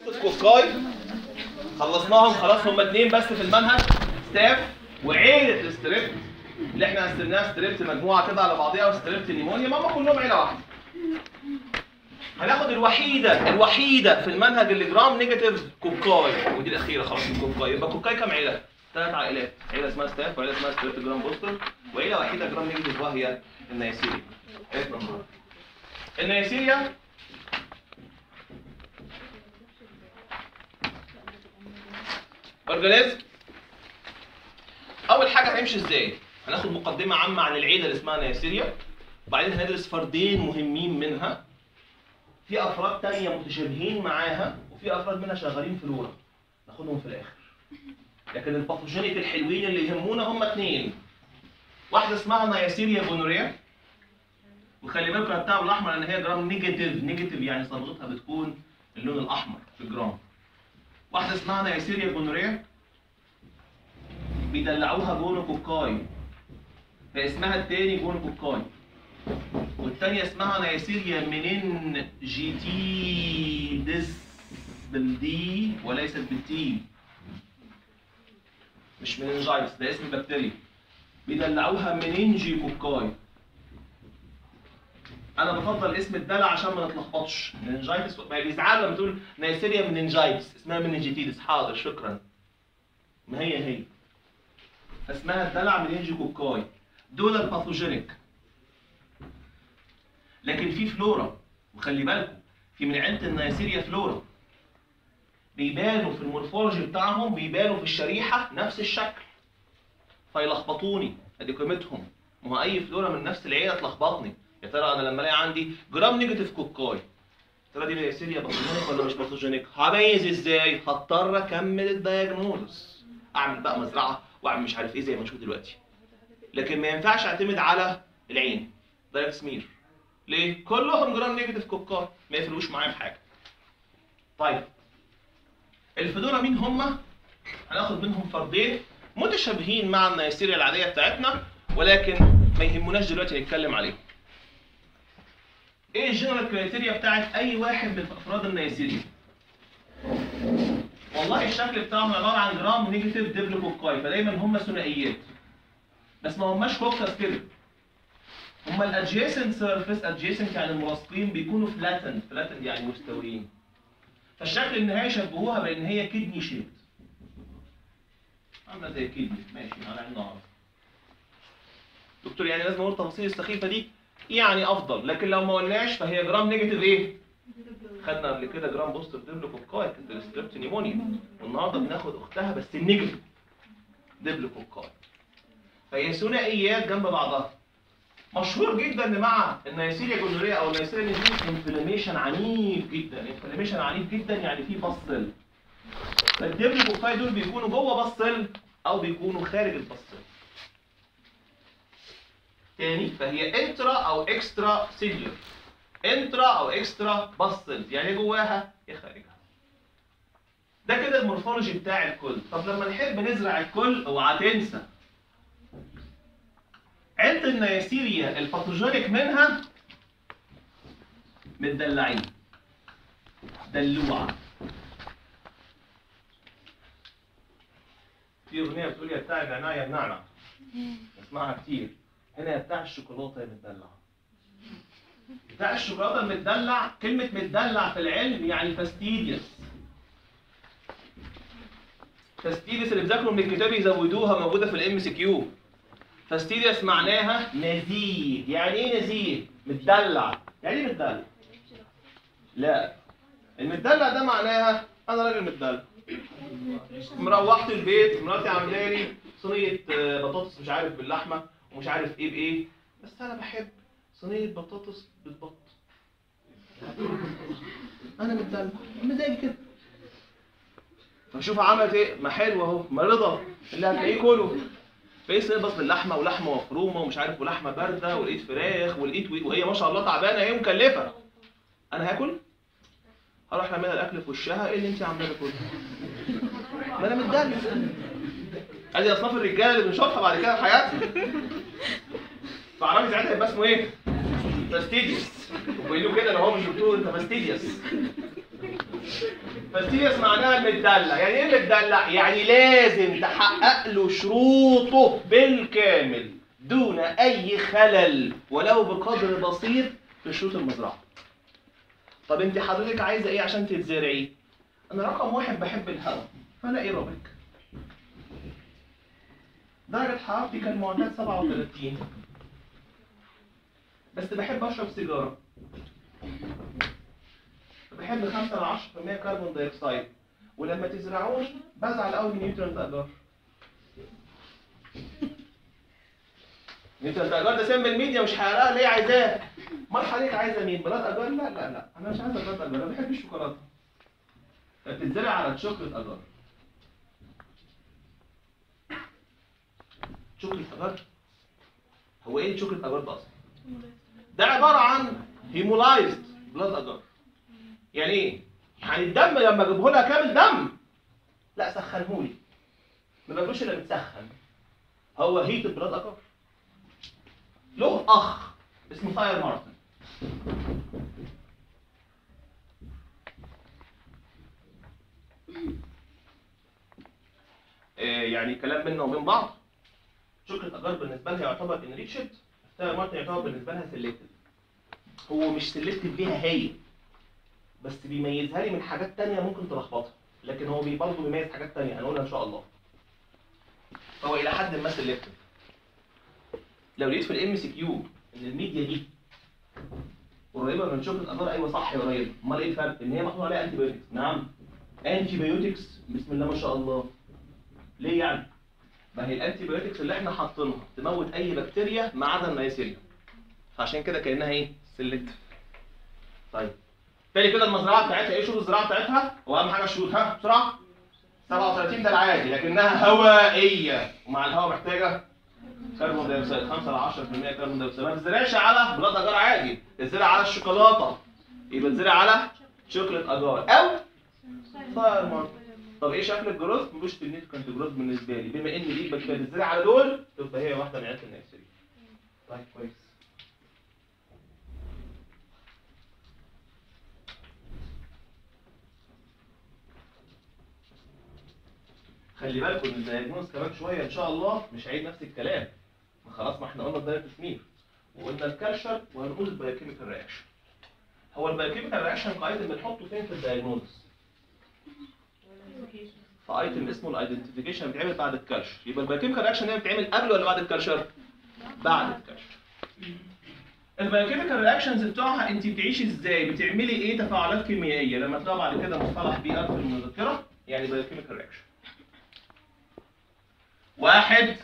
كوكاي خلصناهم خلاص، هم اتنين بس في المنهج، ستاف وعيله الستريبت اللي احنا قسمناها ستريبت مجموعه كده على بعضيها وستريبت نيمونيا، ما هم كلهم عيله واحده. هناخد الوحيده في المنهج اللي جرام نيجاتيف كوكاي، ودي الاخيره خلاص الكوكاي. يبقى كوكاي كام عيله؟ 3 عائلات، عيله اسمها ستاف وعيله اسمها ستريبت جرام بوستر وعيله وحيده جرام نيجاتيف وهي النيسيريا. النيسيريا اورجانيزم. اول حاجه هنمشي ازاي؟ هناخد مقدمه عامه عن العيله اللي اسمها نيسيريا، وبعدين هندرس فردين مهمين منها، في افراد تانية متشابهين معاها، وفي افراد منها شغالين في لورا ناخدهم في الاخر. لكن الباثوجينيك الحلوين اللي يهمونا هم اتنين، واحده اسمها نيسيريا جونوريا، وخلي بالكم انا بتاع بالاحمر لان هي جرام نيجاتيف يعني صبغتها بتكون اللون الاحمر في الجرام. واحده اسمها نيسيريا جونوريا بيدلعوها جونوكوكاي، فاسمها التاني جونوكوكاي، والتانية اسمها نيسيريا مننجيتيدس بالدي وليست بالتي، مش مننجايتس، ده اسم بكتيريا، بيدلعوها مننجي كوكاي. انا بفضل اسم الدلع عشان ما نتلخبطش، مننجايتس ما بيزعلوا لما تقول نيسيريا مننجايتس، اسمها مننجيتيدس، حاضر شكرا، ما هي اسمها الدلع مننجي كوكاي. دول الباثوجينيك. لكن في فلورا، وخلي بالكم في من عيله النيسيريا فلورا بيبانوا في المورفولوجي بتاعهم، بيبانوا في الشريحه نفس الشكل فيلخبطوني، ادي قيمتهم. ما هو اي فلورا من نفس العيله تلخبطني، يا ترى انا لما الاقي عندي جرام نيجاتيف كوكاي ترى دي نيسيريا باثوجينيك ولا مش باثوجينيك؟ هميز ازاي؟ هضطر اكمل الدايجنوز، اعمل بقى مزرعه واعمل مش عارف ايه زي ما نشوف دلوقتي. لكن ما ينفعش اعتمد على العين دايركت سمير. ليه؟ كلهم جرام نيجاتيف كوكاي ما يفرقوش معايا في حاجه. طيب الفلورا مين هم؟ هناخد منهم فردين متشابهين مع النيسيريا العاديه بتاعتنا، ولكن ما يهمناش دلوقتي نتكلم عليهم. ايه الجنرال كرايتيريا بتاعت اي واحد من افراد النيسيريا؟ والله الشكل بتاعهم عباره عن جرام نيجاتيف ديبلوكوكاي، فدايما هم ثنائيات، بس ما هماش كوكسس كده. هم الادجيسنت سيرفيس، ادجيسنت يعني الملاصقين، بيكونوا فلاتند يعني مستويين. فالشكل النهائي شبهوها بان هي كدني شيبت، عامله زي كدني، ماشي على عين نار. دكتور يعني لازم اقول التفاصيل السخيفه دي؟ يعني افضل، لكن لو ما قلناش فهي جرام نيجاتيف ايه؟ خدنا قبل كده جرام بوستر ديبلوكوكاي كانت الستريبت نيمونيا، والنهارده بناخد اختها بس النيجاتيف ديبلوكوكاي. فهي ثنائيات جنب بعضها. مشهور جدا ان مع النيسيريا جونوريا او النيسيريا نيجاتيف انفلاميشن عنيف جدا، يعني في بصل. فالديبلوكوكاي دول بيكونوا جوه بصل او بيكونوا خارج البصل. تاني، فهي انترا او اكسترا سيلير، انترا او اكسترا بصل، يعني جواها يا خارجها. ده كده المورفولوجي بتاع الكل. طب لما نحب نزرع الكل اوعى تنسى عيله النيسيريا الباثوجينيك منها متدلعين، دلوعه. في اغنيه بتقول يا بتاع النعناع يا بنعنع، اسمعها كتير. هنا يا بتاع الشوكولاته يا متدلع. بتاع الشوكولاته المتدلع، كلمه متدلع في العلم يعني فاستيديوس. فاستيديوس اللي بذاكروا من الكتاب يزودوها، موجوده في الام سي كيو. فاستيديوس معناها نزيه. يعني ايه نزيه؟ متدلع. يعني ايه متدلع؟ لا، المتدلع ده معناها انا راجل متدلع، مروحت البيت مراتي عامله لي صينيه بطاطس مش عارف باللحمه ومش عارف ايه بايه، بس انا بحب صينيه بطاطس بالبط. انا متدلع مزاجي كده. فشوف عملت ايه؟ ما حلو اهو، ما رضا اللي هتلاقيه كله. فايه صينيه بطاطس باللحمه ولحمه مفرومه ومش عارف ولحمه بارده ولقيت فراخ ولقيت وهي ما شاء الله تعبانه اهي ومكلفه. انا هاكل؟ هروح اعملها الاكل في وشها، ايه اللي انت عاملاه ده كله؟ ما انا متدلع. ادي اصناف الرجاله اللي بنشوفها بعد كده في حياتنا. فعربي ساعتها يبقى اسمه ايه؟ فاستيديوس. وبيقولوا كده لو هو مش دكتور انت فاستيديوس. فاستيريس معناها المدلع. يعني ايه مدلع؟ يعني لازم تحقق له شروطه بالكامل دون اي خلل ولو بقدر بسيط في شروط المزرعه. طب انت حضرتك عايزه ايه عشان تتزرعي؟ انا رقم واحد بحب الهواء، فانا ايروبيك. درجه حرارتي كان معتاد 37، بس بحب اشرب سيجاره، بحب 5 ل 10% كربون دايوكسيد، ولما تزرعوني بزعل قوي من نيوترنت اجار. نيوترنت اجار ده سم الميديا مش هيقراها ليه عايزاه؟ امال حضرتك عايزه مين؟ بلاد اجار؟ لا لا لا، انا مش عايزه بلاد اجار، انا بحب الشوكولاته. بتتزرع على شوكولاته اجار. شوكولاته اجار؟ هو ايه شوكولاته اجار ده اصلا؟ ده عباره عن هيمولايزد بلاد اجار. يعني ايه؟ يعني الدم لما اجيبه لها كامل دم، لا سخنهولي. ما باكلوش الا متسخن. هو هيت بلاد اجار. له اخ اسمه ثاير مارتن. يعني كلام بيننا وبين بعض. شوكولاته اجار بالنسبه لها يعتبر انريتشد، ثاير مارتن يعتبر بالنسبه لها سيلكتيف. هو مش سيلكتيف بيها هي، بس بيميزها لي من حاجات تانية ممكن تلخبطها، لكن هو برضه بيميز حاجات تانية هنقولها ان شاء الله. فهو الى حد ما سيلكتيف. لو لقيت في الام سي كيو ان الميديا دي قريبه من شوكولاته اجار، ايوه صح يا قريبه، امال ايه الفرق؟ ان هي محطوط عليها انتي بايوتكس. نعم انتي بايوتكس، بسم الله ما شاء الله. ليه يعني؟ ما هي الانتي بايوتكس اللي احنا حاطينها تموت اي بكتيريا ما عدا النيسيريا، فعشان كده كانها ايه؟ سيلكتيف. طيب تاني كده المزرعه بتاعتها ايه؟ شروط الزراعه بتاعتها، واهم حاجه الشروط، ها بسرعه. 37 ده العادي، لكنها هوائيه، ومع الهواء محتاجه كربون دايوكسيد 5 ل 10% كربون دايوكسيد. ما تزرعش على بلاد اجار عادي، تزرع على الشوكولاته، يبقى تزرع على شوكولاته اجار او ثاير مارتن. طب ايه شكل الجروث؟ مش سيجنيفيكانت جروث بالنسبه لي، بما ان دي بكتيريا تزرع على دول تبقى هي واحده من عيله النيسيريا. طيب كويس. خلي بالكم ان الدايجنوز كمان شويه ان شاء الله مش هعيد نفس الكلام. خلاص ما احنا قلنا الدايت سمير وقلنا الكالشر وهنقول البايوكيميكال رياكشن. هو البايوكيميكال رياكشن قاعده بنحطه فين في الدايجنوز؟ في ايتم اسمه الايدنتيفيكيشن، بيتعمل بعد الكالشر. يبقى البايوكيميكال رياكشن ده بيتعمل قبل ولا بعد الكالشر؟ بعد الكالشر. البايوكيميكال رياكشنز بتوعها انت بتعيشي ازاي؟ بتعملي ايه تفاعلات كيميائيه؟ لما تلاقوا بعد كده مصطلح بي ار في المذكره يعني بايوكيميكال رياكشن. واحد،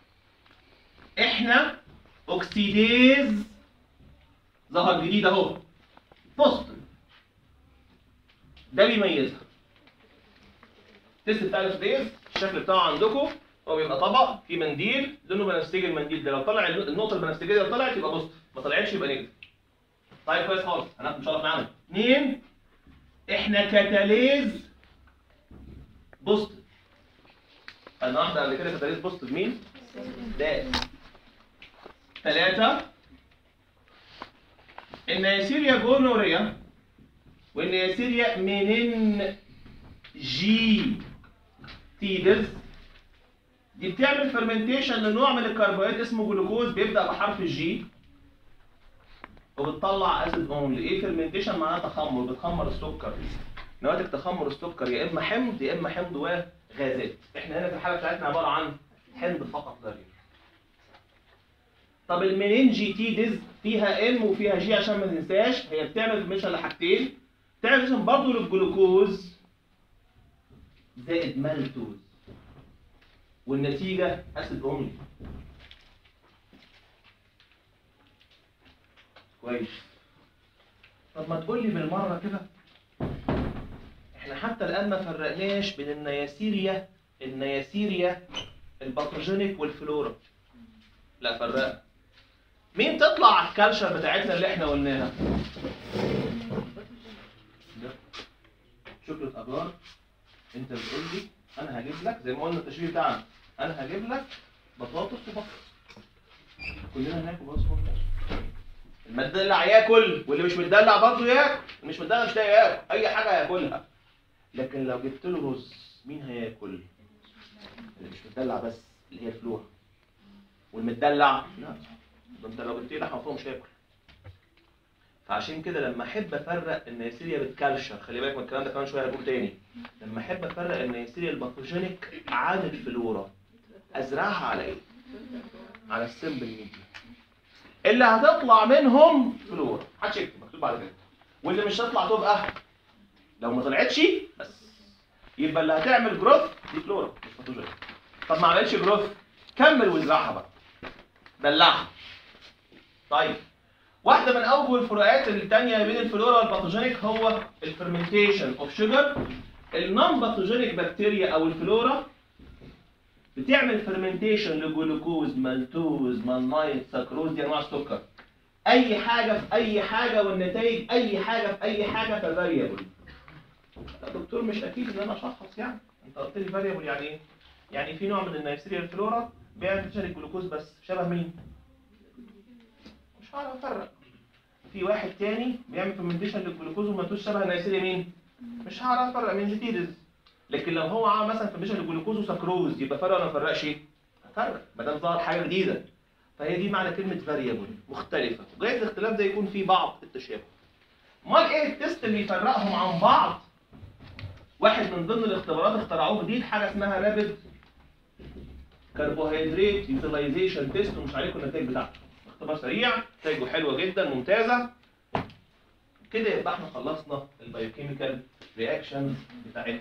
احنا اوكسيديز ظهر جديد اهو، بوزيتيف، ده بيميزها. التست بتاع الاوكسيديز الشكل بتاعه عندكم هو بيبقى طبق في منديل لونه بنفسجي. المنديل ده لو طلع النقطه البنفسجيه لو طلعت يبقى بوزيتيف، ما طلعتش يبقى نيجاتيف. طيب كويس خالص، هناخد ان شاء الله نعمل. اثنين، احنا كاتاليز بوزيتيف. انا واحده قبل كده كاتاليز بوزيتيف مين؟ ده. ثلاثة، النيسيريا جونوريا والنيسيريا مننجيتيدز دي بتعمل فرمنتيشن لنوع من الكربوهيدرات اسمه جلوكوز بيبدأ بحرف الجي وبتطلع اسيد اونلي. ايه فرمنتيشن؟ معناها تخمر، بتخمر السكر. نواتج تخمر السكر يا اما حمض يا اما حمض وغازات. احنا هنا في الحالة بتاعتنا عبارة عن حمض فقط لا غير. طب المننجيتيدز فيها ام وفيها جي عشان ما ننساش، هي بتعمل فرمنتيشن لحاجتين، بتعمل فرمنتيشن برضه للجلوكوز زائد مالتوز، والنتيجة اسيد اونلي. كويس. طب ما تقول لي بالمرة كده، احنا حتى الآن ما فرقناش بين النياسيريا الباثوجينيك والفلورا. لا فرقنا. مين تطلع على الكالشر بتاعتنا اللي احنا قلناها؟ شوكولاتة أجار. انت بتقول لي انا هجيب لك زي ما قلنا التشبيه بتاعنا، انا هجيب لك بطاطس وبطاطس، كلنا هناكل بطاطس وبطاطس. المدلع ياكل واللي مش متدلع برضه ياكل، اللي مش متدلع مش لاقي ياكل، اي حاجه هياكلها. لكن لو جبت له رز مين هياكل؟ اللي مش متدلع بس، اللي هي الفلورا. والمتدلع لا، ده انت لو جبت لي لحمه مفرومه مش هياكل. فعشان كده لما احب افرق النيسيريا بالكالشر، خلي بالك من الكلام ده كمان شويه هقول تاني، لما احب افرق النيسيريا الباثوجينيك عن الفلورا ازرعها على ايه؟ على السمبل ميديا. اللي هتطلع منهم فلورا، محدش يكتب، مكتوب على كده. واللي مش هتطلع تبقى لو ما طلعتش بس يبقى اللي هتعمل جروث دي فلورا مش باثوجينيك. طب ما عملتش جروث كمل وازرعها بقى، دلعها. طيب واحده من اول الفروقات الثانيه بين الفلورا والباثوجينيك هو الفرمنتيشن اوف شوجر. النون باثوجينيك بكتيريا او الفلورا بتعمل فرمنتيشن لجلوكوز، مالتوز، مالمايت، سكروز، دي انواع السكر. اي حاجه في اي حاجه والنتائج اي حاجه في اي حاجه ففاريبل. يا دكتور مش اكيد ان انا اشخص يعني، انت قلت لي فاريبل يعني ايه؟ يعني في نوع من النيسيريا الفلورا بيعمل فرمنتيشن الجلوكوز بس، شبه مين؟ مش هعرف افرق. في واحد تاني بيعمل فرمنتيشن للجلوكوز والمالتوز شبه النيسيريا مين؟ مش هعرف افرق من جيتيدز. لكن لو هو عمل مثلا فرمنتيشن للجلوكوز وسكروز يبقى فرق ولا ما فرقش؟ هفرق ما دام ظهر حاجه جديده. فهي دي معنى كلمه فاريبل، مختلفه، وجايز الاختلاف ده يكون فيه بعض التشابه. امال ايه التست اللي يفرقهم عن بعض؟ واحد من ضمن الاختبارات اخترعوه جديد، حاجه اسمها رابيد كربوهيدرات يوتيلايزيشن تيست، ومش عليكم النتائج بتاعته. اختبار سريع، نتائجه حلوه جدا ممتازه. كده يبقى احنا خلصنا البايوكيميكال رياكشنز بتاعتنا.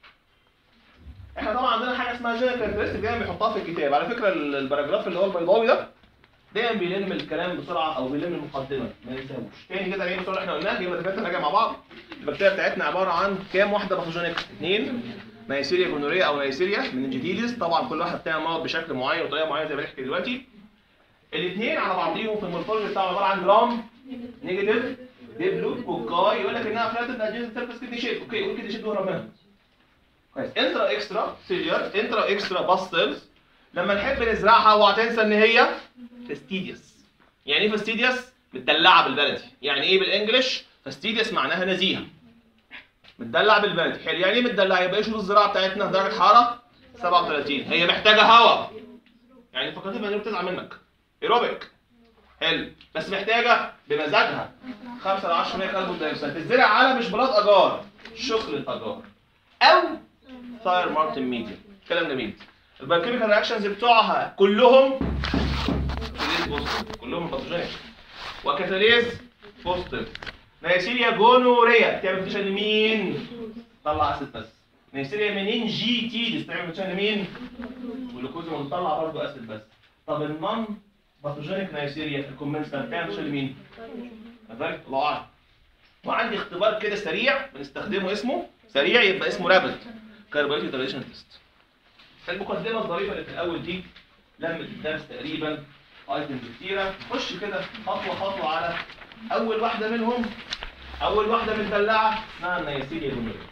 احنا طبعا عندنا حاجه اسمها جينيرال كاركترستيك دايما بيحطها في الكتاب. على فكره الباراجراف اللي هو البيضاوي ده دايما بيلم الكلام بسرعه او بيلم المقدمه، ما ينساهوش. تاني كده ايه الصوره اللي احنا قلناها؟ يبقى الدكاتره راجع مع بعض. البكتيريا بتاعتنا عباره عن كام واحده باثوجينيك؟ 2 نيسيريا جونوريا او نيسيريا مننجيتيدس. طبعا كل واحده بتعمل مرض بشكل معين وطريقه معينه زي ما بنحكي دلوقتي. الاثنين على بعضيهم في المورفولوجي بتاعهم عباره عن جرام نيجاتيف ديبلو كوكاي، يقول لك انها فلاتد اجينست سيرفيس كدني شيب. اوكي قول كدني شيب وهرب منها. كويس. انترا اكسترا سيلير، انترا اكسترا باستلز. لما نحب نزرعها اوعى تنسى ان هي فاستيديوس. يعني ايه فاستيديوس؟ متدلعه بالبلدي. يعني ايه بالانجلش؟ فاستيديوس معناها نزيهه. متدلع بالبلدي. حلو. يعني ايه متدلع؟ يبقى ايه شروط الزراعه بتاعتنا؟ درجه حراره 37، هي محتاجه هواء. يعني فقط ما بتزعل منك ايروبيك. حلو. بس محتاجه بمزاجها 5 ل 10% كربون دايوكسيد. تتزرع على مش بلاط اجار، شغل الاجار او ثاير مارتن ميديا. كلام جميل. البايوكيميكال رياكشنز بتوعها كلهم كاتاليز بوزيتيف، كلهم باثوجينيك وكاتاليز بوزيتيف. نيسيريا جونوريا بتعمل فيتيشن لمين؟ طلع اسيد بس. نيسيريا مننجيتيدس بتعمل فيتيشن لمين؟ جلوكوز ومطلع برضه اسيد بس. طب النون باثوجينيك نيسيريا الكومنسنت بتعمل فيتيشن لمين؟ كذلك الله اعلم. وعندي اختبار كده سريع بنستخدمه، اسمه سريع يبقى اسمه رابيد كاربوهيدرات يوتيلايزيشن تيست. المقدمه الظريفه اللي في الاول دي لمت الدرس تقريبا ايتمز كتيره. خش كده خطوه خطوه على اول واحده منهم. اول واحده مدلعه اسمها النيسيريا جونوريا.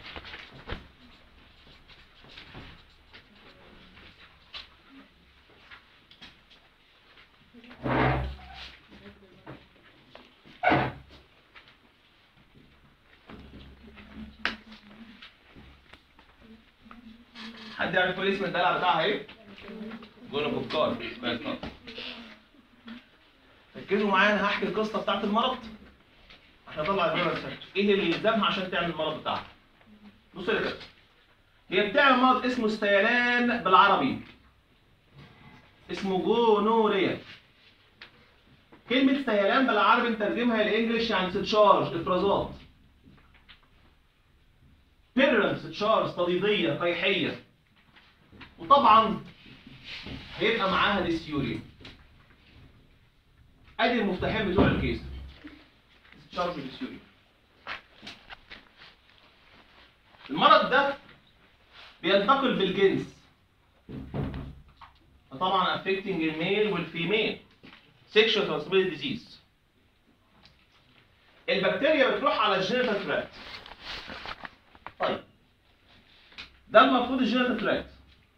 حد يعرف ايه اسم الدلع بتاعها ايه؟ جونوكوكار. ركزوا معايا، انا هحكي القصه بتاعت المرض عشان اطلع الفيروس ايه اللي يلزمها عشان تعمل المرض بتاعها. بص لي كده، هي بتعمل مرض اسمه استيلان بالعربي، اسمه جونوريا. كلمه استيلان بالعربي نترجمها للانجلش يعني ستشارج، افرازات. بيرنت ستشارج، صديديه قيحيه. وطبعا هيبقى معاها ديسيوريا. ادي المفتاحين بتوع الكيس، ستشارج وديسيوريا. المرض ده بينتقل بالجنس، فطبعا affecting الميل والفيميل، sexual transmitted disease. البكتيريا بتروح على الجينيتال تراكت. طيب ده المفروض الجينيتال تراكت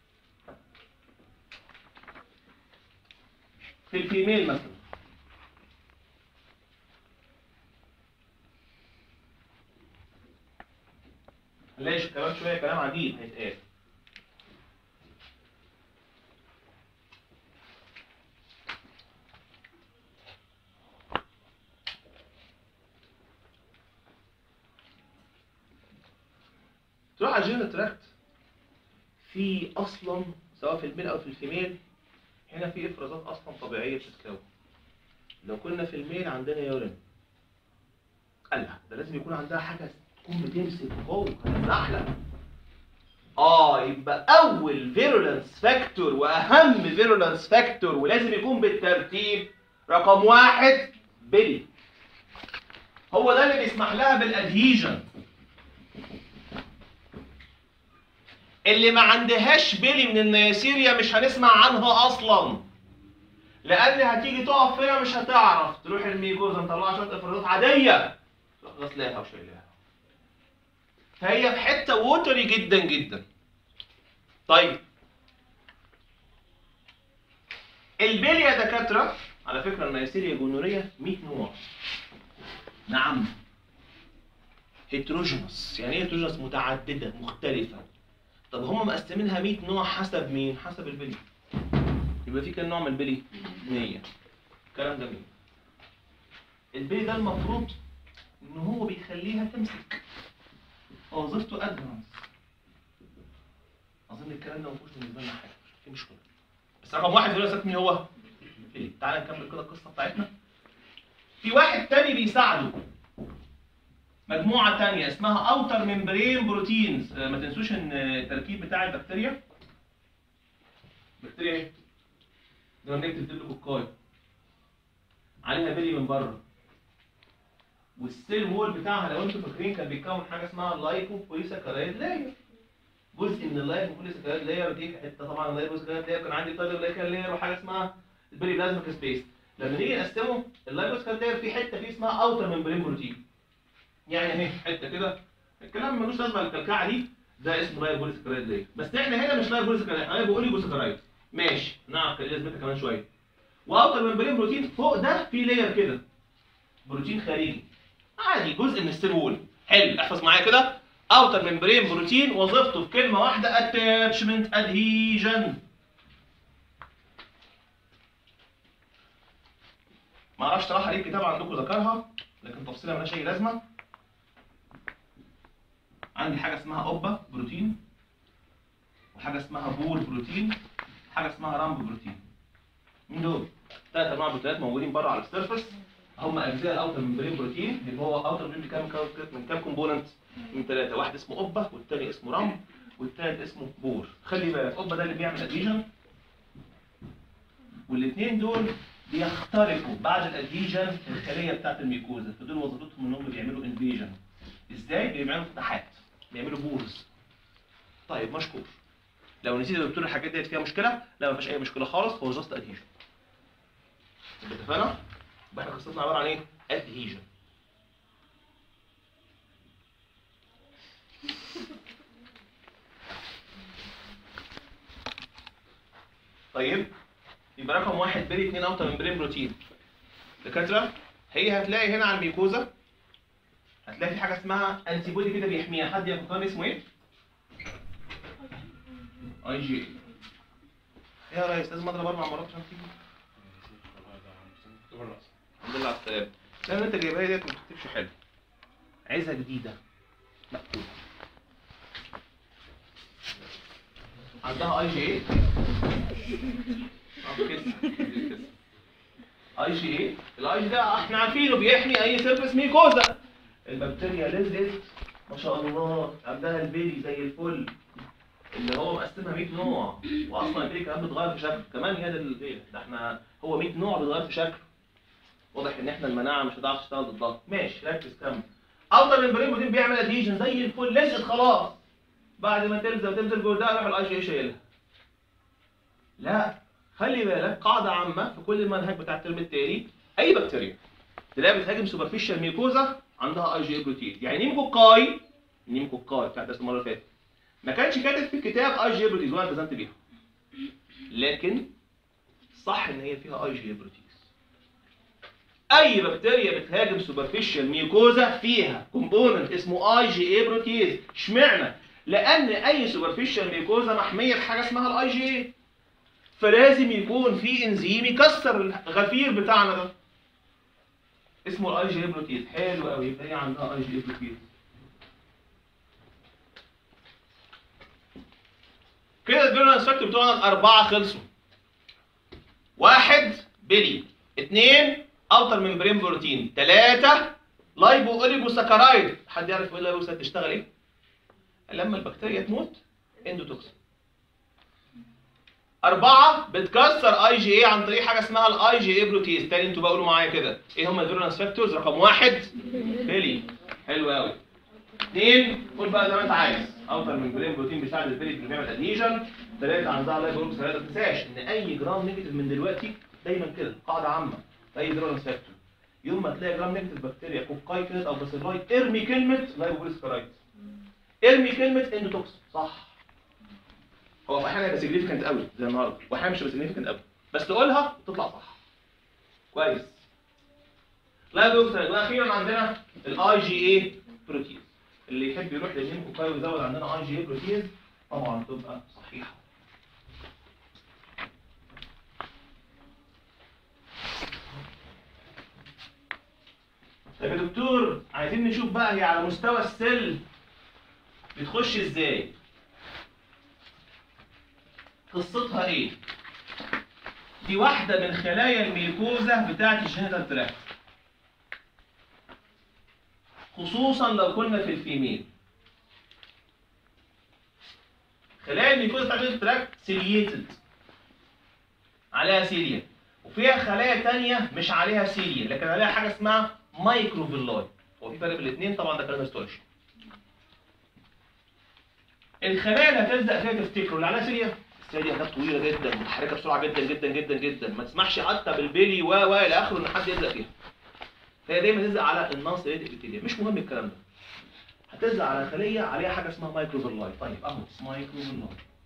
في الفيميل مثلا. هنلاقي كمان شويه كلام عجيب هيتقال. تروح على الجينيتال تراكت، في اصلا سواء في الميل او في الفيميل هنا في افرازات اصلا طبيعيه بتتكون. لو كنا في الميل عندنا يورين، قالها ده لازم يكون عندها حاجه تكون بتمسك فوق هتزحلق. يبقى اول فيرولانس فاكتور واهم فيرولانس فاكتور ولازم يكون بالترتيب رقم 1 بيلي. هو ده اللي بيسمح لها بالادهيجن. اللي ما عندهاش بيلي من النياسيريا مش هنسمع عنها اصلا، لان هتيجي تقف هنا مش هتعرف تروح الميكوزا نطلعها شويه افرازات عاديه تروح غسلاها وشايلاها. فهي في حته ووتري جدا جدا. طيب البيلي يا دكاتره، على فكره النياسيريا جونوريا 100 نوع. نعم هيتروجينوس. يعني ايه هيتروجينوس؟ متعدده مختلفه. طب هم مقسمينها 100 نوع حسب مين؟ حسب البيلي. يبقى في كام نوع من البيلي؟ 100. الكلام ده مين؟ البيلي ده المفروض ان هو بيخليها تمسك، وظيفته ادفانس. اظن الكلام ده ما فيهوش بالنسبه لنا حاجه، في مشكله. بس رقم 1 دلوقتي مين هو؟ بيلي. تعال نكمل كده القصه بتاعتنا. في واحد تاني بيساعده، مجموعه تانيه اسمها اوتر ممبرين بروتينز. ما تنسوش ان التركيب بتاع البكتيريا، البكتيريا ايه؟ لما بنكتب ديبلوكوكاي عليها بيلي من بره، والسيل وول بتاعها لو انتم فاكرين كان بيتكون حاجه اسمها اللايبوبوليساكرايد لاير. جزء من اللايبوبوليساكرايد لاير دي حته، طبعا اللايبوبوليساكرايد لاير كان عندي طالب لاير وحاجه اسمها البيلي بلازميك سبيس. لما نيجي نقسمه اللايبوبوليساكرايد لاير في حته فيه اسمها اوتر ممبرين بروتين، يعني اهي حته كده. الكلام ملوش لازمه الكلكعه دي، ده اسمه لايبوبوليساكرايد لاير. بس احنا هنا مش لايبوبوليساكرايد، احنا لايبوبوليساكرايد. ماشي نعرف كده لازمتها كمان شويه. واوتر ممبرين بروتين فوق ده في لاير كده بروتين خارجي عادي جزء من السيل وول. حلو احفظ معايا كده. اوتر ممبرين بروتين وظيفته في كلمه واحده اتاتشمنت ادهيجن. ما اعرفش صراحه ليه الكتاب عندكم ذكرها، لكن تفصيلها مالهاش اي لازمه. عندي حاجه اسمها اوبا بروتين، وحاجه اسمها بور بروتين، حاجه اسمها رامب بروتين. مين دول؟ 3 انواع بروتينات موجودين بره على السيرفس، هم اجزاء الاوتر ممبرين بروتين. اللي هو اوتر ممبرين من كام كومبوننت؟ من 3. واحد اسمه اوبا، والثاني اسمه رامب، والثالث اسمه بور. خلي بالك اوبا ده اللي بيعمل ادهيجن، والاثنين دول بيخترقوا بعد الادهيجن الخليه بتاعت الميكوزا، فدول وظيفتهم انهم بيعملوا انفيجن. ازاي؟ بيعملوا فتحات، بيعملوا بورز. طيب مشكور. لو نسيت يا دكتور الحاجات ديت فيها مشكله، لا ما فيش اي مشكله خالص، هو جاست ادهيجن. اتفقنا؟ يبقى احنا قصتنا عباره عن ايه؟ ادهيجن. طيب يبقى رقم 1 بيلي، 2 اوتر ممبرين بروتين. دكاتره هي هتلاقي هنا على الميكوزا هتلاقي في حاجه اسمها انتي بودي كده بيحميها. حد يفكرني اسمه ايه؟ اي جي. ايه يا ريس لازم اضرب 4 مرات عشان تيجي؟ الحمد لله على السلامه. لان انت جايبها لي ديت ما بتكتبش حلو، عايزها جديده مقفوله. عندها اي جي ايه؟ اي جي ايه؟ الاي جي ده احنا عارفينه بيحمي اي سيرفس ميكوزا. البكتيريا نزلت ما شاء الله عندها البيلي زي الفل، اللي هو مقسمها 100 نوع، واصلا البيلي كمان بيتغير في شكله كمان. يا ده احنا هو 100 نوع بيتغير في شكله. واضح ان احنا المناعه مش هتعرف تشتغل ضدها. ماشي ركز كمل. اوتر ممبرين بروتين بيعمل ادهيجن زي الفل، لزقت خلاص. بعد ما تنزل جوه ده يروح الاي جي شايلها. لا خلي بالك، قاعده عامه في كل المنهج بتاع الترم التاني، اي بكتيريا تلاقيها بتهاجم سوبرفيشال ميكوزا عندها اي جي بروتين. يعني نيموكوكاي بتاعت المره اللي فاتت ما كانش كاتب في الكتاب اي جي بروتين وانا التزمت بيها، لكن صح ان هي فيها اي جي بروتين. اي بكتيريا بتهاجم سوبرفيشال ميكوزا فيها كومبوننت اسمه اي جي اي بروتيز. اشمعنى؟ لان اي سوبرفيشال ميكوزا محميه بحاجه اسمها الاي جي اي، فلازم يكون في انزيم يكسر الغفير بتاعنا ده اسمه الاي جي اي بروتيز. حلو قوي، يبقى هي عندها اي جي اي بروتيز. كده الفيرولانس فاكتور بتوعنا 4 خلصوا. 1 بيلي، 2 اوتر ممبرين بروتين، 3 لايبو اوليجو ساكرايد. حد يعرف ايه اللايبو ساكرايد تشتغل ايه؟ لما البكتيريا تموت اندوتوكسين. 4 بتكسر اي جي اي عن طريق حاجه اسمها الاي جي اي بروتيز. تاني انتوا بقولوا معايا كده، ايه هم الفيرولانس فاكتورز؟ رقم 1 بيلي، حلو قوي. 2 قول بقى زي ما انت عايز، اوتر ممبرين بروتين بيساعد البيلي في بيعمل ادهيجن. 3 عندها لايبو اوليجو ساكرايد. ما تنساش ان اي جرام نيجاتيف من دلوقتي دايما كده قاعده عامه في اي فيرولانس فاكتور، يوم ما تلاقي جرام نيجاتيف بكتيريا كوكاي كده او باسيلاي ارمي كلمه لايبو اوليجو ساكرايد، ارمي كلمه اندوتوكسين. صح، هو في احيانا هيبقى سيجنيفيكانت قوي زي النهارده، واحيانا مش هيبقى سيجنيفيكانت قوي، بس تقولها تطلع صح. كويس. لا دكتور، واخيرا عندنا الاي جي اي بروتين. اللي يحب يروح للنيم كوكاي ويزود عندنا اي جي اي بروتين طبعا تبقى صحيحه. طيب يا دكتور، عايزين نشوف بقى هي على مستوى السيل بتخش ازاي؟ قصتها ايه؟ دي واحدة من خلايا الميكوزا بتاعت الجينيتال تراكت، خصوصا لو كنا في الفيميل. خلايا الميكوزا بتاعت الجينيتال تراكت سيلييتد، عليها سيليا، وفيها خلايا تانية مش عليها سيليا لكن عليها حاجة اسمها مايكروفيلاي. هو في فرق بين الاثنين طبعا، ده كلام هيستولوجي. الخلايا اللي هتلزق فيها تفتكروا اللي عليها سيليا؟ السيليا دي حاجات طويله جدا متحركه بسرعه جدا جدا جدا جدا، ما تسمحش حتى بالبيلي و الى اخره ان حد يلزق فيها. فهي دايما تلزق على النص الابيثيليا، مش مهم الكلام ده. هتلزق على خليه عليها حاجه اسمها مايكروفيلاي. طيب اهو مايكروفيلاي.